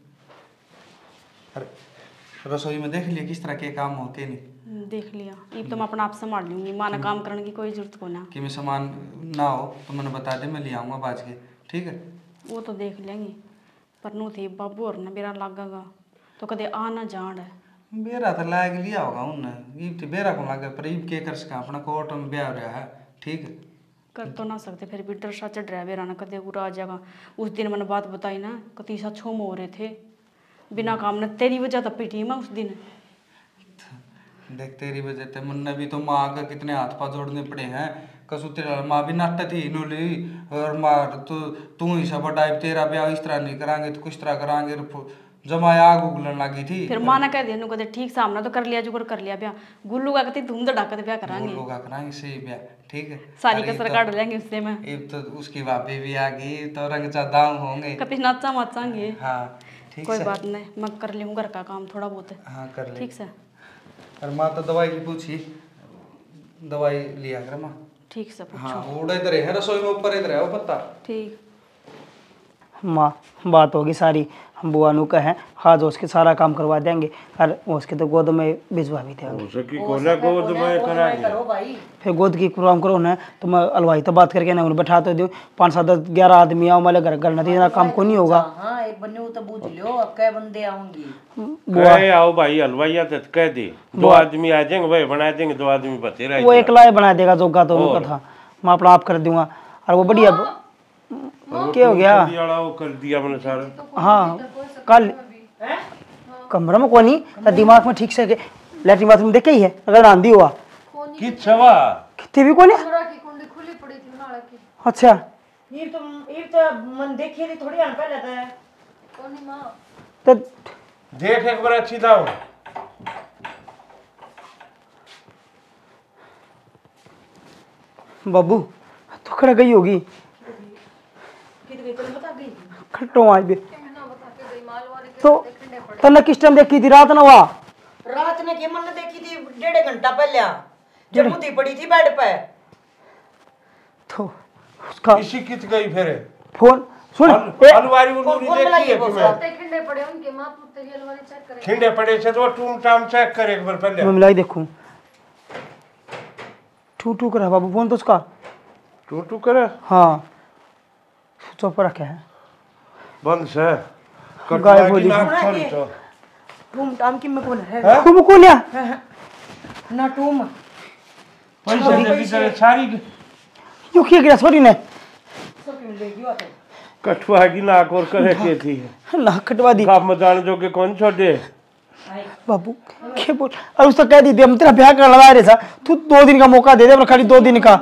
अरे रसोई में देख लिया किस तरह के काम होते नहीं देख लिया ये तो मैं अपना आप संभाल लूंगी माना काम करने की कोई जरूरत को ना कि मैं सामान ना हो तो मैंने बता दे मैं ले आऊँगा बाज के ठीक है। वो तो देख लेंगे पर नो थे बाबू और ना बेरा लागेगा तो कदे आ ना जान है बेरा तो लाग लिया होगा उनने ईब तो बेरा को लागे पर ईब के कर सका अपना कोर्ट में ब्याह रहा है ठीक है। कर तो ना सकते फिर भी डर सा चढ़ रहा है बेरा ना कदे पूरा आ जाएगा। उस दिन मैंने बात बताई ना कती सा छोम हो रहे थे बिना काम ने तेरी वजह तो पिटी मैं उस दिन देख तेरी वजह से मुन्ने भी तो माँ का कितने हाथ पा जोड़ने पड़े हैं कसू तेरा माँ भी नाट्य थी इन्होंने और माँ तो तू ही सब डाइव तेरा ब्याह इस तरह नहीं करांगे तो कुछ तरह करांगे जमाया आग उगलन लगी थी फिर माँ ने कह दिया कहते ठीक सामना तो कर लिया जुगर कर लिया ब्याह गुल्लू का कहते धूम धड़ाका ब्याह करांगे लोग करांगे सही ब्याह ठीक है सारी कसर काट लेंगे उससे में अब तो उसकी भाभी भी आ गई तो रंग चादाम होंगे कभी नाचा माचांगे। हाँ ठीक कोई से बात नहीं मैं कर लूँ घर का काम थोड़ा बहुत हाँ कर ले ठीक से और माँ तो दवाई की पूछी दवाई लिया कर माँ ठीक से पूछो। हाँ उड़ा इधर है रसोई में ऊपर इधर है वो पत्ता ठीक माँ बात होगी सारी हम बुआ नु कहें आज उसके सारा काम करवा देंगे और उसके तो गोद में भिजवा भी देंगे उसकी कोने गोद में कराएंगे फिर गोद की प्रोग्राम करो ना तो मैं अलवाई तो बात करके ना उन्हें बैठा तो दूँ 5-7-11 आदमी आओ मतलब घर करना इतना काम को नहीं होगा। हाँ एक बन्ने तो बूझ लियो अब कै बंदे आऊंगी कहे आओ भाई हलवाइया तो कह दे 2 आदमी आ जाएंगे भाई बना देंगे 2 आदमी बचे रहे वो एकला ही बना देगा जोगा तो उनका था मैं अपना आप कर दूंगा और वो बढ़िया क्या हो गया वो कर दिया मैंने सारा। हाँ कल कमरा में कौन नहीं दिमाग में ठीक से लैट्रिन बाथरूम देखे ही है अगर आंधी हुआ कि छवा कितने भी कौन है की कुंडी खुली पड़ी थी नाले की अच्छा ये तो मन देखिए थोड़ी आन पहले था कौन ही माँ तो देख एक बार अच्छी दाओ बाबू तो खड़ा गई होगी खट्टो आज भी तो तन्ने किस टाइम देखी थी रात ना हुआ रात ने के मन ने देखी थी 1.5 घंटा पहले जब मुद्दी पड़ी थी बेड पे तो उसका इसी कित गई फिर फोन सुन अलवारी उन्होंने देखी है तुम्हें खिंडे पड़े उनके माँ तेरी अलमारी चेक करे खिंडे पड़े से तो टूम टाम चेक कर एक बार पहले मैं मिलाई देखूं टू टू करा बाबू फोन तो उसका टू करे हाँ चुप रखे है बंद से गायब हो तो टूम टाम की में कौन है तुम कौन है ना टूम पैसे दे की सारी यू क्या गिरा सॉरी ने कठुआ की नाक और करे के थी ना कटवा दी काम में जान जो के कौन छोड़े बाबू क्या बोल और उसको कह दी हम तेरा ब्याह कर लगा रहे था तू 2 दिन का मौका दे दे खाली 2 दिन का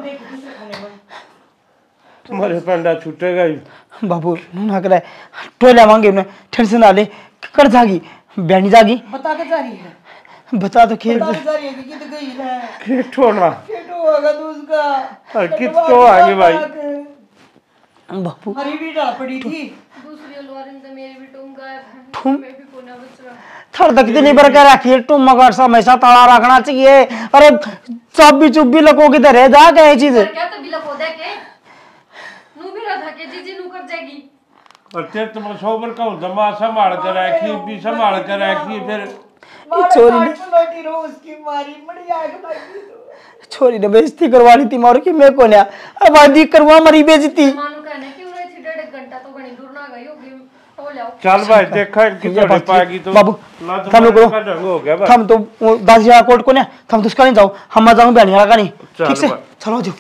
तुम्हारे पंडा छूटेगा ही बाबू ना कर टोले मांगे उन्हें टेंशन ना ले कर जागी बहनी जागी बता के जा रही है, बता तो खेल बता के जा रही है कि कित गई है, कितो ना केटो होगा तो उसका कितो आगे भाई बापू हरी भी डाल पड़ी थी। दूसरी अलवारी में तो मेरी भी टूम गायब है, मैं भी कोना बच रहा। थर तक इतनी बार कह रखी तुम मगर हमेशा ताला रखना चाहिए। अरे चाबी चुब्बी लगोगी तो रह जा क्या ये चीज क्या तो बिलक हो दे के नू भी रहा था कि जीजी नू कर जाएगी। और तेरे तुम सोबर का जमा संभाल कर रखी भी संभाल कर रखी फिर छोरी ने लोटी रो उसकी मारी बड़ी आग लगी तो छोरी ने बेइज्जती करवा ली थी मारो कि मैं को ना अरे वादी करवा मरी बेइज्जती। मानू कहने क्यों रही थी 1.5 घंटा तो घणी दूर ना गई होगी तो ले आओ। चल भाई देखा कितो पाएगी तो बाबू थम लोग हो गया भाई थम तो 10,000 कोट को ना थम तो उसका नहीं जाओ हम जाऊं बहनी वाला का नहीं ठीक से चलो जो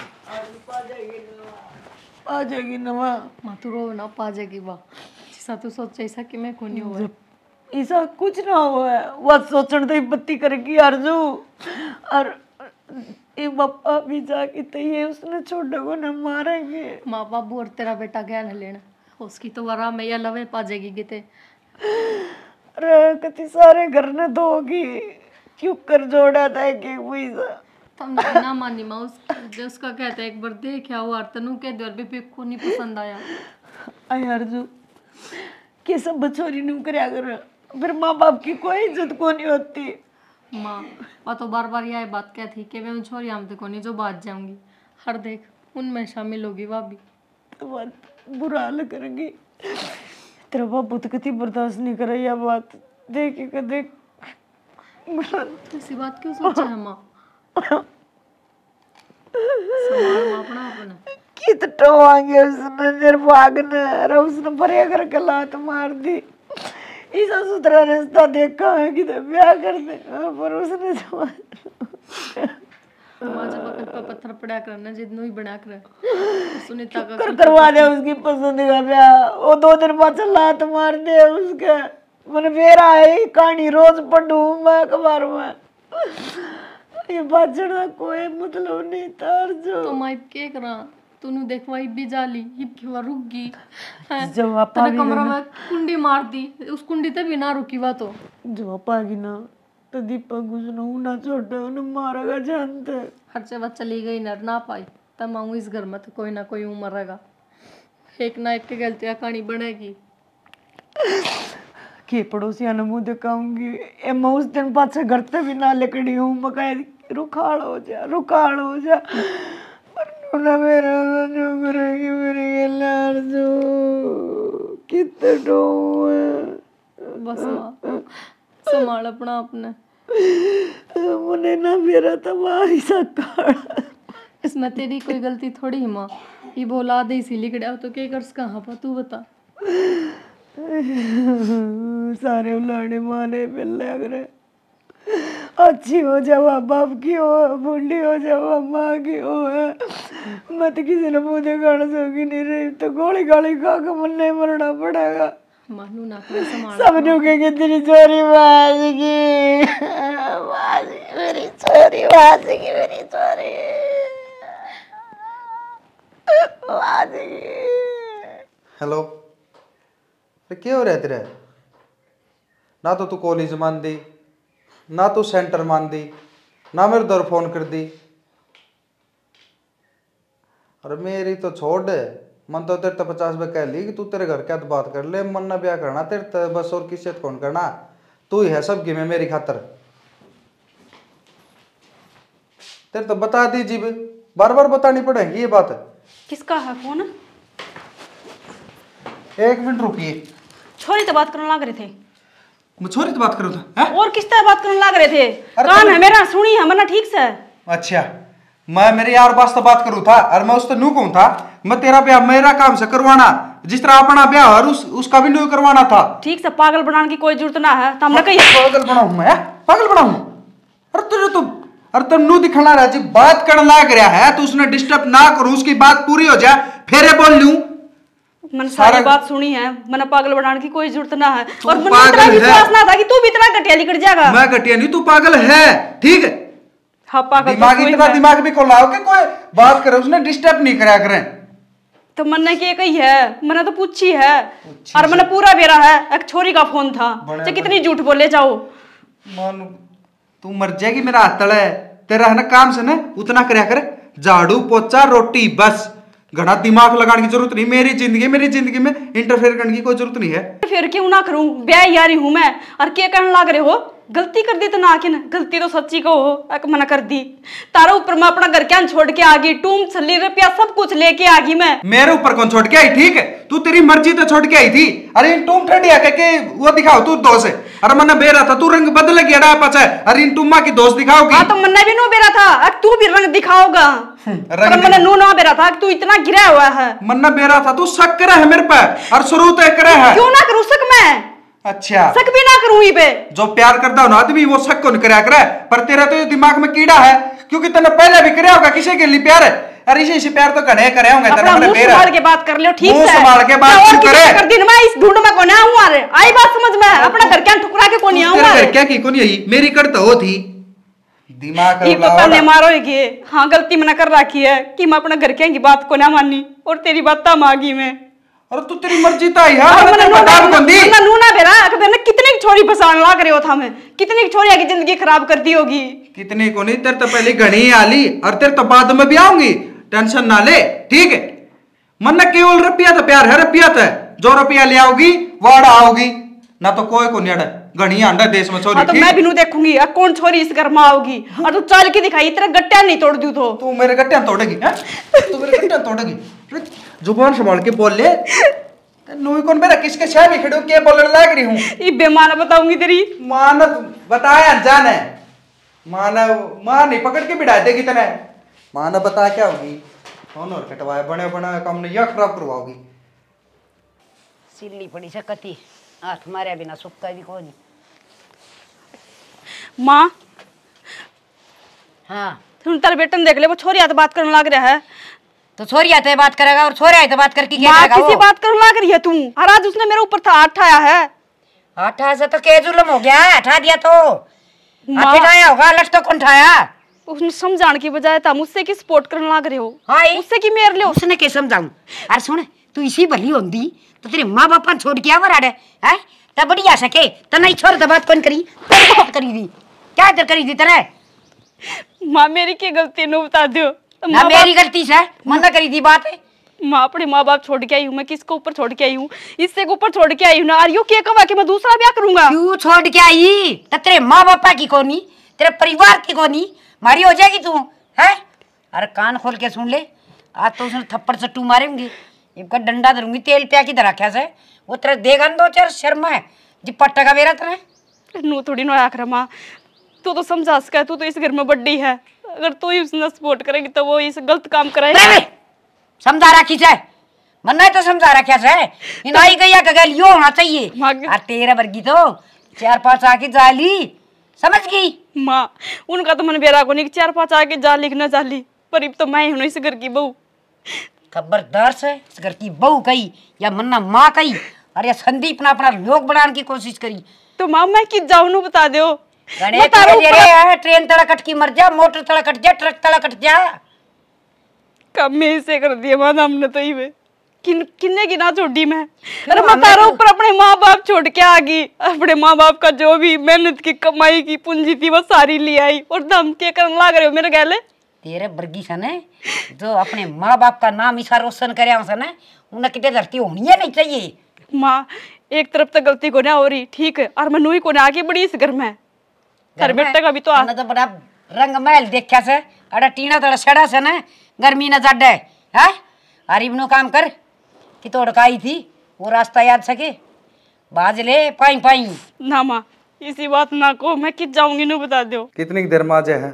आ जाएगी नवा मां तू रो ना पा जाएगी बा जिसा तू सोच ऐसा कि मैं कोनी हुआ ऐसा कुछ ना हुआ है, वो सोचने तो बत्ती करेगी अर्जू और ये बापा भी जाके तो ये उसने छोटे को न मारेंगे। माँ बाबू और तेरा बेटा गया न लेना उसकी तो वरा में या लवे पा जाएगी गिते। अरे कति सारे घर ने दोगी क्यों कर जोड़ा था कि पैसा तुम ना मानी माँ उसका कहता है एक बार देखा हुआ तनु के दर भी को नहीं पसंद आया। अरे अर्जू कि सब बचोरी नहीं करया कर फिर माँ बाप की कोई इज्जत को नहीं होती। माँ वो तो बार बार यह बात क्या थी कि मैं उन छोरी हम तो नहीं जो बात जाऊंगी हर देख उनमें शामिल होगी भाभी तो बात बुरा हाल करेंगी। तेरा बापू तो कति बर्दाश्त नहीं करे यह बात देख के देख ऐसी बात क्यों सोचा है माँ संभाल माँ अपना अपना कितना आगे उसने निर्भागने अरे उसने भरे करके लात मार दी ऐसा सुथरा रिश्ता देखा है कि तो ब्याह कर दे पर उसने माँ जब अकल पर पत्थर पड़ा करना जितना ही बना कर सुनीता का करवा दे उसकी पसंद का ब्याह वो 2 दिन बाद लात मार दे उसके मैंने मेरा है कहानी रोज पढ़ू मैं अखबार में ये बात चढ़ना कोई मतलब नहीं तार जो तो मैं के करा तूने देखवाई भी जाली हिप क्यों रुक गई जब आपा तेरे कमरा में कुंडी मार दी उस कुंडी ते भी ना रुकी वा तो जब आपा की ना तो दीपक उसने ना छोटा उन्हें मारेगा जानते हर जगह चली गई नर ना पाई तब मांगू इस घर में तो कोई ना कोई मरेगा एक ना एक की गलतियां कहानी बनेगी के पड़ोसिया ने मुँह दिखाऊंगी ए मैं उस दिन पाछे घर से भी ना लकड़ी हूँ मैं कह रुखाड़ हो जा ना मेरा जो करेगी मेरे लाल जो कितने डो बस माँ संभाल अपना अपने मुझे ना मेरा तबाही सकाड़ा इसमें तेरी कोई गलती थोड़ी ही माँ ये बोला दे इसीलिए कड़ा तो क्या कर कहाँ पा तू बता सारे उलाने माने मिल लग रहे अच्छी हो जावा बाप की हो बूढ़ी हो जावा माँ की हो मत किसी ने मुँह दिखाना सकी नहीं रही तो गोली गाली खा के मन नहीं मरना पड़ेगा मानू ना करे संभाल सब न्यू कहेंगे तेरी चोरी बाजगी मेरी चोरी बाजगी मेरी चोरी बाजगी। हेलो अरे क्या हो रहा है तेरे ना तो तू कॉलेज मान दी ना तू सेंटर मान दी ना मेरे दर फोन कर दी। अरे मेरी तो छोड़ दे मन तो तेरे तो 50 रुपये कह ली कि तू तेरे घर क्या तो बात कर ले मन ना ब्याह करना तेरे तो बस और किसी से कौन करना तू ही है सब गिमे मेरी खातर तेरे तो बता दी जी बार बार बतानी पड़ेगी ये बात। किसका है फोन? 1 मिनट रुकिए छोरी तो बात करने लग रहे थे। मैं छोरी तो बात करूँ था और किस तरह बात करने लग रहे थे? कान है मेरा सुनी है मना ठीक से। अच्छा मैं मेरे यार वास्ते बात करूँ था और मैं उससे नू कहूँ था मैं तेरा ब्याह मेरा काम से करवाना जिस तरह अपना ब्याह और उसका भी नू करवाना था। ठीक से पागल बनाने की कोई जरूरत ना है तो हमने कही पागल बनाऊं मैं पागल बनाऊं? अरे तुझे तो अरे तुम नू दिखाना रहा जी बात करने लग रहा है तो उसने डिस्टर्ब ना करूं उसकी बात पूरी हो जाए फिर बोल लूं। मैंने सारी बात सुनी है मैंने पागल बनाने की कोई जरूरत ना है और तू मैंने इतना पागल विश्वास है। ना था कि तू भी इतना घटिया निकल जाएगा। मैं घटिया नहीं तू पागल है ठीक है। हाँ पागल तो दिमाग कोई इतना है। दिमाग भी खोलाओ कि कोई बात करे उसने डिस्टर्ब नहीं करा करें। तो मैंने के कही है, मैंने तो पूछी है और मैंने पूरा बेरा है। एक छोरी का फोन था, चाहे कितनी झूठ बोले जाओ। मान तू मर जाएगी मेरा हाथ तले है। तेरा है ना काम से ना उतना करया कर, झाड़ू पोछा रोटी बस। घना दिमाग लगाने की जरूरत नहीं। मेरी जिंदगी में इंटरफेयर करने की कोई जरूरत नहीं है। फिर क्यों ना करूं, ब्याह यारी हूं मैं। और क्या कहने लग रहे हो, गलती कर दी तो ना कि गलती तो सच्ची को हो, एक मना कर दी। तारा ऊपर मैं अपना घर क्या छोड़ के आ गई, टूम छली रुपया सब कुछ लेके आ गई मैं। मेरे ऊपर कौन छोड़ के आई? ठीक है तू तेरी मर्जी तो छोड़ के आई थी। अरे इन टूम ठंडी आके के वो दिखाओ तू दोस्त है। अरे मन्ना बेरा था तू रंग बदल गया डा पचा। अरे इन टूमा की दोस्त दिखाओगी। हाँ तो मन्ना भी नो बेरा था, अब तू भी रंग दिखाओगा। पर मन्ना नो ना बेरा था, तू इतना गिरा हुआ है। मन्ना बेरा था तू शक करा है मेरे पे और शुरू तो करे है। क्यों ना करूं शक मैं? अच्छा शक भी ना करूं ही पे। जो प्यार करता हो ना आदमी वो शक कौन करया करे। पर तेरा तो ये दिमाग में कीड़ा है, क्योंकि तूने पहले भी करया होगा किसी के लिए प्यार है। अरे इसे प्यार तो घने करे होंगे। अपना मुंह संभाल के बात कर लियो, ठीक है? मुंह संभाल के बात शुरू करे। कर दिन मैं इस ढूंढ में कोने आऊं। अरे आई बात समझ में, अपना घर क्या ठुकरा के कोनी आऊं। तेरे घर क्या की कोनी आई? मेरी करता हो थी दिमाग ये तो तने मारोगे। हां गलती मैंने कर रखी है कि मैं अपना घर क्या की बात को ना मानी और तेरी बात ता मांगी मैं। और तू तेरी मर्जी ता है यार। मैंने बता कौन दी मैं नूना बेरा मैंने कितनी छोरी फसान लाग रहे हो था मैं, कितनी छोरिया की जिंदगी खराब कर दी होगी। कितनी को नहीं, तेरे तो पहले घनी आली और तेरे तो बाद में भी आऊंगी। टेंशन ना ले, ठीक है? मन केवल रुपया तो प्यार है, रुपया तो जो रुपया ले आओगी वाड़ा आओगी ना तो कोई को नहीं घनी आंडा देश में छोरी। हाँ तो मैं भी नू देखूंगी कौन छोरी इस घर में आओगी। और तू चल के दिखाई, तेरा गट्टिया नहीं तोड़ दूं तो। तू मेरे गट्टिया तोड़ेगी? तू मेरे गट्टिया तोड़ेगी? जुबान संभाल के बोल ले। नूई कौन मेरा किसके छह में खड़े हो के बोलने लग रही हूँ? ये बेमाना बताऊंगी तेरी। मान बताया जान है माना मां नहीं पकड़ के बिठा देगी तने। माना बता क्या होगी? कौन और कटवाए बने बना काम ने यह खराब करवाओगी। सिल्ली पड़ी से कती हाथ मारे बिना सुखता भी कौन। माँ हाँ तुम तेरे बेटे ने देख ले, वो छोरी हाथ बात करने लग रहा है। तो छोरी आते बात करेगा और छोरे आते बात करके क्या करेगा? किसी बात करने लग रही है तू। और आज उसने मेरे ऊपर था हटाया है। हटा से तो के जुल्म हो गया है, हटा दिया तो हटाया होगा। लट तो कौन उठाया? उसने समझाने की बजाय था मुझसे की सपोर्ट करने लग रहे हो। हाँ उससे की मेर लो। उसने के समझाऊं? अरे सुन तू इसी भली होंदी तो तेरे माँ बाप छोड़ के आवर आड़े है तब बढ़िया सके तो नहीं छोड़ तो बात कौन करी? बात करी दी क्या इधर करी दी तेरे? माँ मेरी क्या गलती नो बता दो ना मेरी गलती से मना करी थी बात है। माँ अपने माँ बाप छोड़ के आई हूँ मैं, किसको ऊपर छोड़ के आई हूँ? इससे के ऊपर छोड़ के आई हूँ ना। आरियो क्या कहा कि मैं दूसरा ब्याह करूंगा? क्यों छोड़ के आई? तो तेरे माँ बापा की कोनी, तेरे परिवार की कोनी मारी हो जाएगी तू है। अरे कान खोल के सुन ले, आज तो उसने थप्पड़ सट्टू मारेंगे, इनका डंडा धरूंगी तेल पिया की तरह क्या से वो तेरे देगा दो चार शर्मा है जी पट्टा का बेरा तेरे नो थोड़ी नो आखिर माँ तू तो समझा सका, तू तो इस घर में बड्डी है। अगर तू ही उसने सपोर्ट करेगी तो वो इस गलत काम करेगा। समझा रखी है मन्ना तो समझा रखा है इनाई गैया का गल यो होना चाहिए। और तेरा वर्गी तो 4-5 आके जाली समझ गई माँ। उनका तो मन बेरा को नहीं 4-5 आके जाली ना जाली, पर अब तो मैं ही हूँ इस घर की बहू। खबरदार से इस घर की बहू कही या मन्ना माँ कही और या संदीप ने अपना लोग बनाने की कोशिश करी तो माँ मैं किस जाऊँ नु बता दो। ट्रेन तड़ा कट की मर जा, मोटर तड़ा कट जा, ट्रक तड़ा कट जा। कब में से कर दिया माँ हमने तो ही किन्ने की ना छोड़ी मैं। अरे मैं तारा ऊपर अपने माँ बाप छोड़ के आ गई। अपने माँ बाप का जो भी मेहनत की कमाई की पूंजी थी वो सारी ले आई और दम के करने लग रहे हो मेरे गले। तेरे बर्गी सने जो अपने माँ बाप का नाम इसा रोशन करे सने उन्हें कितने धरती होनी है नहीं चाहिए। माँ एक तरफ तो गलती को ना हो रही ठीक है, और मनु ही को ना आगे बड़ी इस घर में घर बेटे का भी तो तो बड़ा रंग महल देखा से अड़ा टीना तड़ा सड़ा से ना गर्मी न जाडे है। अरे इब्नो काम कर कि तो अड़काई थी वो रास्ता याद सके बाज ले पाई पाई ना माँ इसी बात ना को मैं किस जाऊंगी नु बता दो। कितनी देर माजे है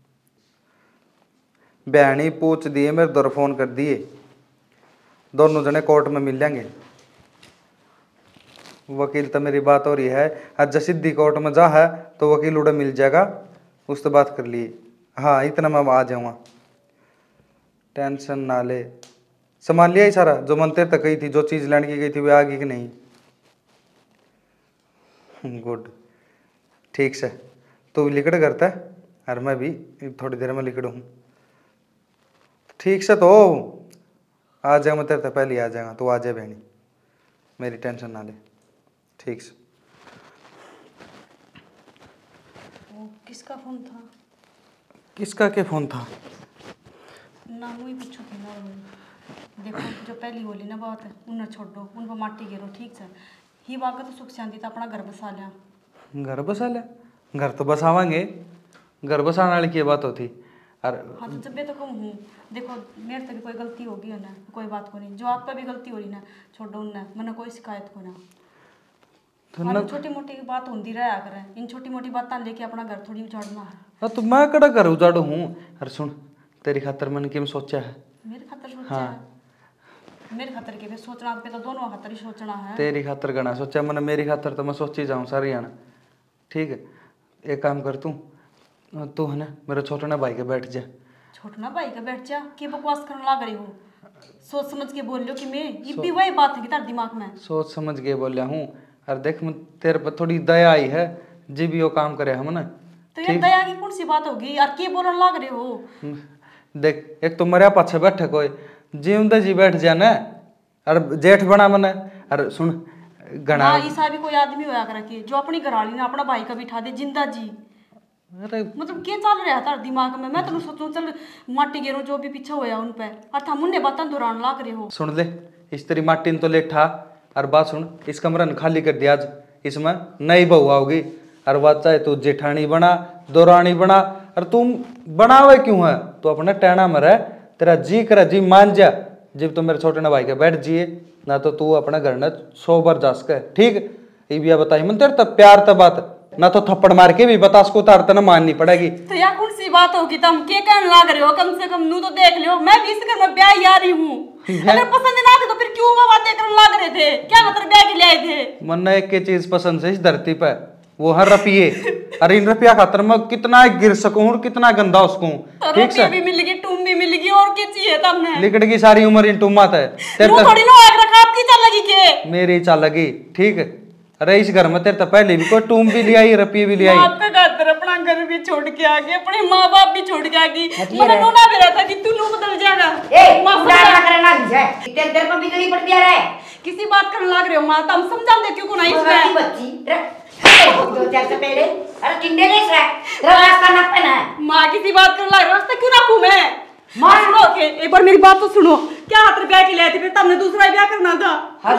बहनी पूछ दिए मेरे दौर फोन कर दिए, दोनों जने कोर्ट में मिल जाएंगे। वकील तो मेरी बात हो रही है आज जसीदी कोर्ट में जा है तो वकील उड़ा मिल जाएगा उससे बात कर लिए। हाँ इतना मैं आ जाऊँगा, टेंशन ना ले। सामान लिया ही सारा जो मंदिर तक गई थी, जो चीज़ लेने की गई थी वे आ गई कि नहीं? गुड ठीक से तू लिकड़ करता है और मैं भी थोड़ी देर में लिकड़ू हूँ ठीक से। तो आ जाएगा, मैं तेरे से पहले ही आ जाएगा, तू आ जाए बहनी, मेरी टेंशन ना ले। ठीक से। वो किसका फोन था? किसका के फोन था? ना मुझे पूछो थी ना। देखो जो पहली बोली ना बात है उन्हें छोड़ दो, उन पर माटी गिरो, ठीक है ही बात तो सुख शांति था अपना घर बसा लिया। घर बसा लिया? घर तो बसावांगे, घर बसाने वाली की बात होती। और हाँ तो जब मैं तो कहूँ देखो मेरे से भी कोई गलती होगी है ना, कोई बात को नहीं, जो आप पर भी गलती हो रही ना छोड़ो उन्हें, मैंने कोई शिकायत को ना। हाँ छोटी मोटी बात होती रहा करें, इन छोटी मोटी बातें लेके अपना घर थोड़ी उजाड़ना है। हाँ तो मैं कड़ा घर उजाड़ू हूँ। अरे सुन, तेरी खातर मैंने किम सोचा है? मेरे खातर सोचा है? मेरे खातर के भी सोचना पे तो दोनों खातर ही सोचना है। तेरी खातर गणा सोचा मैंने, मेरी खातर तो मैं सोची जाऊँ सारी आना। ठीक है, एक काम कर, तू है ना मेरा छोटा ना भाई के बैठ जा। छोटा ना भाई का बैठ जा? के बकवास करने लग रही हो? सोच समझ के बोल लो कि मैं ये भी वही बात है कि तार दिमाग में सोच समझ के बोलिया हूँ। और देख मैं तेरे पर थोड़ी दया आई है, जी भी वो काम करे हम ना। तो ये दया की कौन सी बात होगी यार, के बोलने लग रहे हो? देख एक तो मरिया पाछे बैठे कोई जीवंदा जी बैठ जा ना, और जेठ बना मने। अरे सुन गणा ऐसा भी कोई आदमी होया करे कि जो अपनी घरवाली ने अपना भाई का बिठा दे जिंदा जी। अरे मतलब क्या चल रहा था दिमाग में? मैं तो सोचूं चल माटी गिरो जो भी पीछा होया उन पे, और था मुन्ने बातें दोहराने लग रहे हो। सुन ले, इस तेरी माटी ने तो लेठा। और बात सुन, इस कमरा ने खाली कर दिया आज, इसमें नई बहू आओगी। और बात चाहे तू जेठानी बना दौरानी बना, और तुम बनावे क्यों है? तू अपना टहना में रह, तेरा जी करे जी मान जा। जब तो मेरे छोटे ना भाई के बैठ जिए ना, तो तू अपना घर न 100 बार जा सके। ठीक ये भी बताई मन तेरे तब प्यार तब बात ना, तो थप्पड़ मार के भी बता उसको तार तना माननी पड़ेगी। तो यार कौन सी बात होगी? तुम क्या कहने लग रहे हो? कम से कम नू तो देख लियो, मैं भी इस घर में ब्याह ही आ रही हूँ। अगर पसंद ना थे तो फिर क्यों वो बातें करने लग रहे थे? क्या मतलब ब्याह के लिए आए थे? मन एक के चीज पसंद से इस धरती पे, वो हर रपिए। अरे इन रुपया खातर मैं कितना गिर सकूं और कितना गंदा उसको। तो ठीक से भी मिल गई, टूम भी मिल गई, और क्या चाहिए तुमने? लिकड़ की सारी उम्र इन टूमात है थोड़ी ना रखा, आपकी चल लगी के मेरी चाल लगी। ठीक है, अरे इस घर में तेरे तो पहले भी कोई टूम भी ले आई, रपी भी ले आई। आपका खातर अपना घर भी छोड़ के आ गई, अपने माँ बाप भी छोड़ के आ गई। मतलब नोना भी रहता कि तू नू बदल जाएगा। किसी बात करने लग रहे हो माँ? तुम समझा दे क्यों को नहीं माँ किसी बात करने लग रास्ता क्यों रखूं मैं? माँ सुनो के एक बार मेरी बात तो सुनो। क्या हाथ ब्याह के लिए आए थे? फिर तुमने दूसरा ब्याह करना था।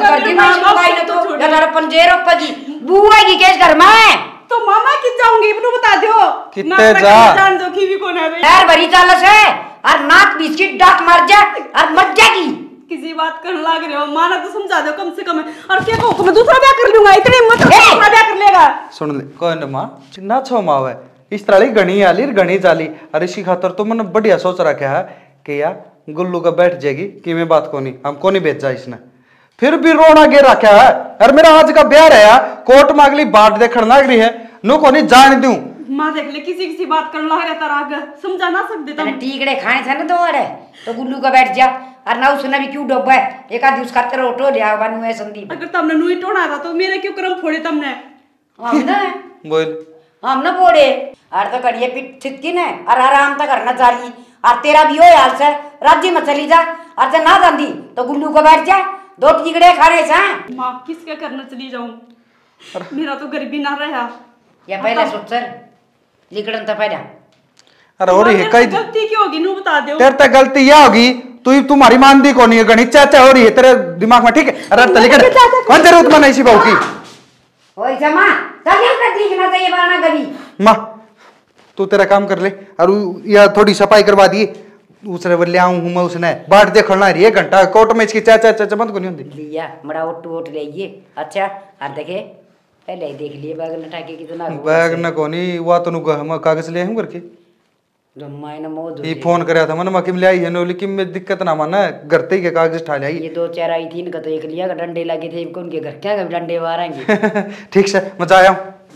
तो मामा कित जाऊंगी इबनू बता दो कितने जा जान दो की भी कौन है यार भरी चालस है और नाक बिस्किट डाक मार जा और मर जाएगी। किसी बात करने लग रहे हो? माना तो समझा दो कम से कम। और क्या कहूं मैं दूसरा ब्याह कर लूंगा, इतनी हिम्मत दूसरा ब्याह कर लेगा? सुन ले कोई न माँ ना छो मावे इस तरह गणी आली गणी चाली। और इसी खातर तो मैंने बढ़िया सोच रखा है कि यार गुल्लू का बैठ जाएगी कि मैं बात को नहीं, हमको नहीं भेजा इसने। फिर भी रोना गे रखा है। और मेरा आज का ब्याह रहा, कोर्ट में अगली बात देखने लग रही है, नु को नहीं जान दूं। माँ देख ले किसी किसी बात करने लग रहा राग समझा ना सकते तुम। टीकड़े खाने थे ना दो अरे तो गुल्लू का बैठ जा। और ना उसने भी क्यों डोबा है एक आध उसका तेरे ऑटो लिया बानू है संदीप। अगर तुमने नुई टोना था तो मेरे क्यों करम फोड़े तुमने? हमने बोल हमने फोड़े और तो कड़िए पीट छिटकी ने और आराम तक करना चाहिए। और तेरा भी हो हाल से राज्य में चली जा, और ना जाती तो गुल्लू को बैठ जा। 2 टिकड़े खाने से माँ किसके करना चली जाऊं? मेरा तो गरीबी ना रहा। या पहले सोच सर लिकड़न तो पहला। अरे हो रही है कई गलती क्यों होगी नू बता दो। तेरे तक गलती यह होगी तू तुम्हारी मानदी को नहीं है, गणित चाचा हो रही है तेरे दिमाग में। ठीक है अरे तलिकड़ कौन जरूरत में नहीं सी बहू की ओए जमा चलिए कर दिखना चाहिए बाना गली माँ तू तेरा काम कर ले। और या थोड़ी सफाई करवा दी दूसरे बल ले आऊं मैं उसने बाट देख खड़ना रही 1 घंटा कोर्ट में इसकी चाचा चाचा बंद को नहीं होती लिया बड़ा ओट ले अच्छा। और देखे पहले ही देख लिए बैग लटा के कितना बैग न कोनी हुआ तो हम कागज ले आऊं करके मायने मोद ये फोन करया था मैंने मकिम ले आई है नोली किम में दिक्कत ना माना घर ते के कागज ठा ले आई। ये 2-4 आई थी इनका तो एक लिया का डंडे लगे थे इनको उनके घर क्या डंडे मारेंगे। ठीक से मैं जा आऊं।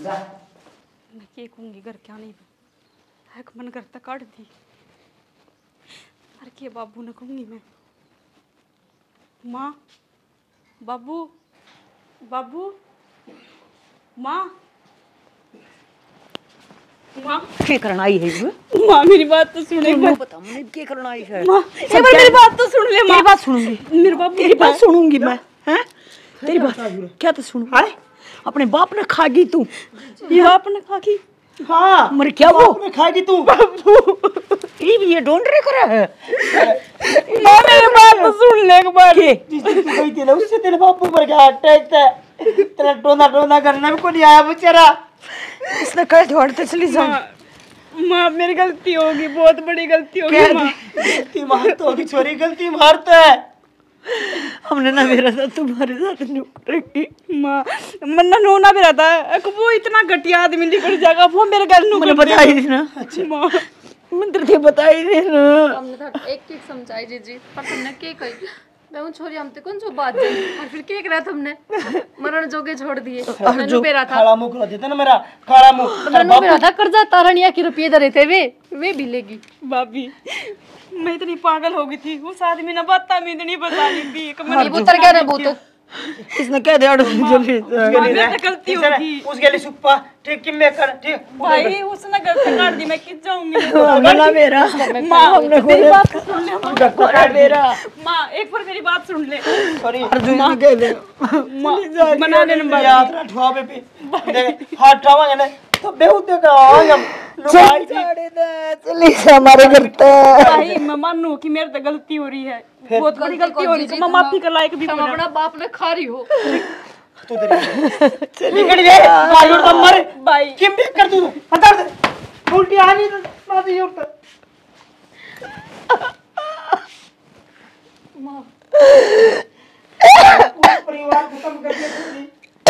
मैं के कहूंगी घर क्या नहीं है मन करता काट दी। अरे के बाबू ने कहूंगी मैं। माँ बाबू बाबू माँ माँ क्या करना आई है ये? माँ मेरी बात तो सुन एक बार। बता मुझे क्या करना आई है? माँ एक बार मेरी बात तो सुन ले माँ। तेरी बात सुनूंगी, मेरे बाप तेरी बात सुनूंगी मैं। हैं तेरी बात क्या तो सुनू? हाय अपने बाप ने खागी तू। ये आपने खा की। हाँ मर क्या वो में खाएगी तू। ये भी ये ढूंढ रे करा है। माँ मेरी बात तो सुन ले एक बार। जिस दिन तू गई थी ना उससे तेरे बापू पर क्या अटैक था। तेरा टोना टोना करना भी कोई नहीं आया बेचारा। इसने कह दौड़ते चली जा। माँ मेरी गलती होगी, बहुत बड़ी गलती होगी माँ। गलती मारता होगी छोरी, गलती मारता है। हमने ना मेरा था तुम्हारे साथ नहीं करेंगी। माँ मन्ना नोना भी रहता है, वो इतना घटिया आदमी निकल जाएगा, वो मेरे घर नु मैंने बताई थी ना। माँ मंदिर थे बताई थी ना। हमने था एक एक समझाई जीजी पर तुमने के कही मैं हूं छोरी हम ते कौन जो बात जाई और फिर के करा तुमने मरण जोगे छोड़ दिए। नन्नू पेरा था काला मुंह कर देता ना मेरा काला मुंह। नन्नू पेरा था कर्जा तारणिया की रुपये धरे थे वे भी लेगी। भाभी मैं इतनी पागल हो गई थी, उस आदमी ने बात में इतनी बता दी थी। ये बुतर क्या रे भूत इसने कह दिया जल्दी गलती होगी उसके लिए सुप्पा ठीक कि मैं कर ठीक भाई, उसने गलती काट दी, मैं किस जाऊंगी। ना मेरा माँ मेरी बात सुन ले माँ। मेरा माँ एक बार मेरी बात सुन ले। सॉरी अर्जुन ने कह दे माँ बना लेना याद ना ठुआ पे देख हाथ ठुआवांगे ना तो बेहुदे का आएगा लुगाई थी। चली से हमारे घर तक। भाई मैं मानू कि मेरे से गलती हो रही है, बहुत बड़ी गलती हो रही है, मैं माफी का लायक भी तुम हूँ। अपना बाप ने खा रही हो। तू तेरी निकल गए भाई और तुम मरे भाई किम भी कर तू बता दे उल्टी आ नहीं तो बात ही उठता। परिवार खत्म कर दिया तूने।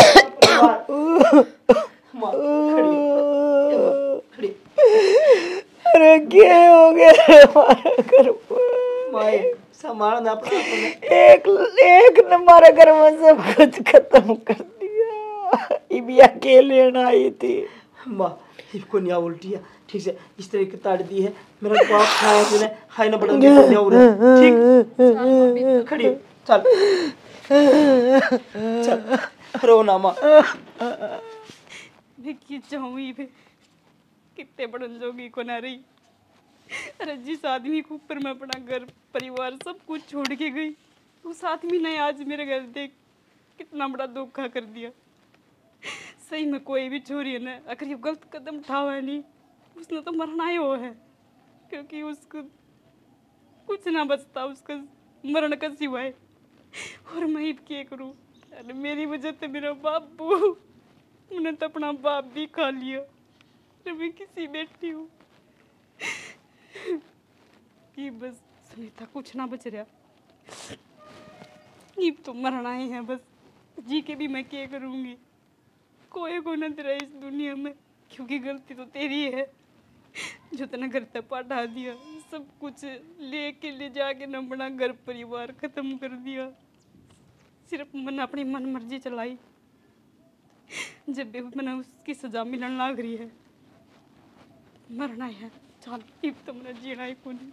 अरे क्या हो गया हमारे घर माए संभालना अपना एक एक ने हमारे घर में सब कुछ खत्म कर दिया। इबी अकेले ना आई थी। माँ इसको नहीं उल्टी है ठीक से इस तरह की ताड़ दी है मेरा बाप खाया तूने हाय ना बड़ा नहीं हो रहा ठीक खड़ी हो, चल चल रो ना माँ। मैं की चाहूँ पे कितने बड़न जोगी को ना रही। अरे जिस आदमी के ऊपर मैं अपना घर परिवार सब कुछ छोड़ के गई, उस आदमी ने आज मेरे घर देख कितना बड़ा धोखा कर दिया। सही में कोई भी छोरी है ना, अगर ये गलत कदम उठावा है नहीं, उसने तो मरना ही हो है, क्योंकि उसको कुछ ना बचता उसका मरण का सिवाय। और मैं ही क्या करूँ? अरे मेरी वजह से मेरा बापू उन्होंने तो अपना बाप भी खा लिया। अरे मैं किसी बैठी हूँ कि बस सुनीता कुछ ना बच रहा, ये तो मरना ही है बस। जी के भी मैं क्या करूँगी? कोई को न तेरा इस दुनिया में, क्योंकि गलती तो तेरी है जो तेने घर तक पढ़ा दिया, सब कुछ लेके ले जाके न अपना घर परिवार खत्म कर दिया। सिर्फ मैंने अपनी मन मर्जी चलाई। जब भी मैंने उसकी सजा मिलने लग रही है, मरना है चल, तो मैंने जीना ही कौन।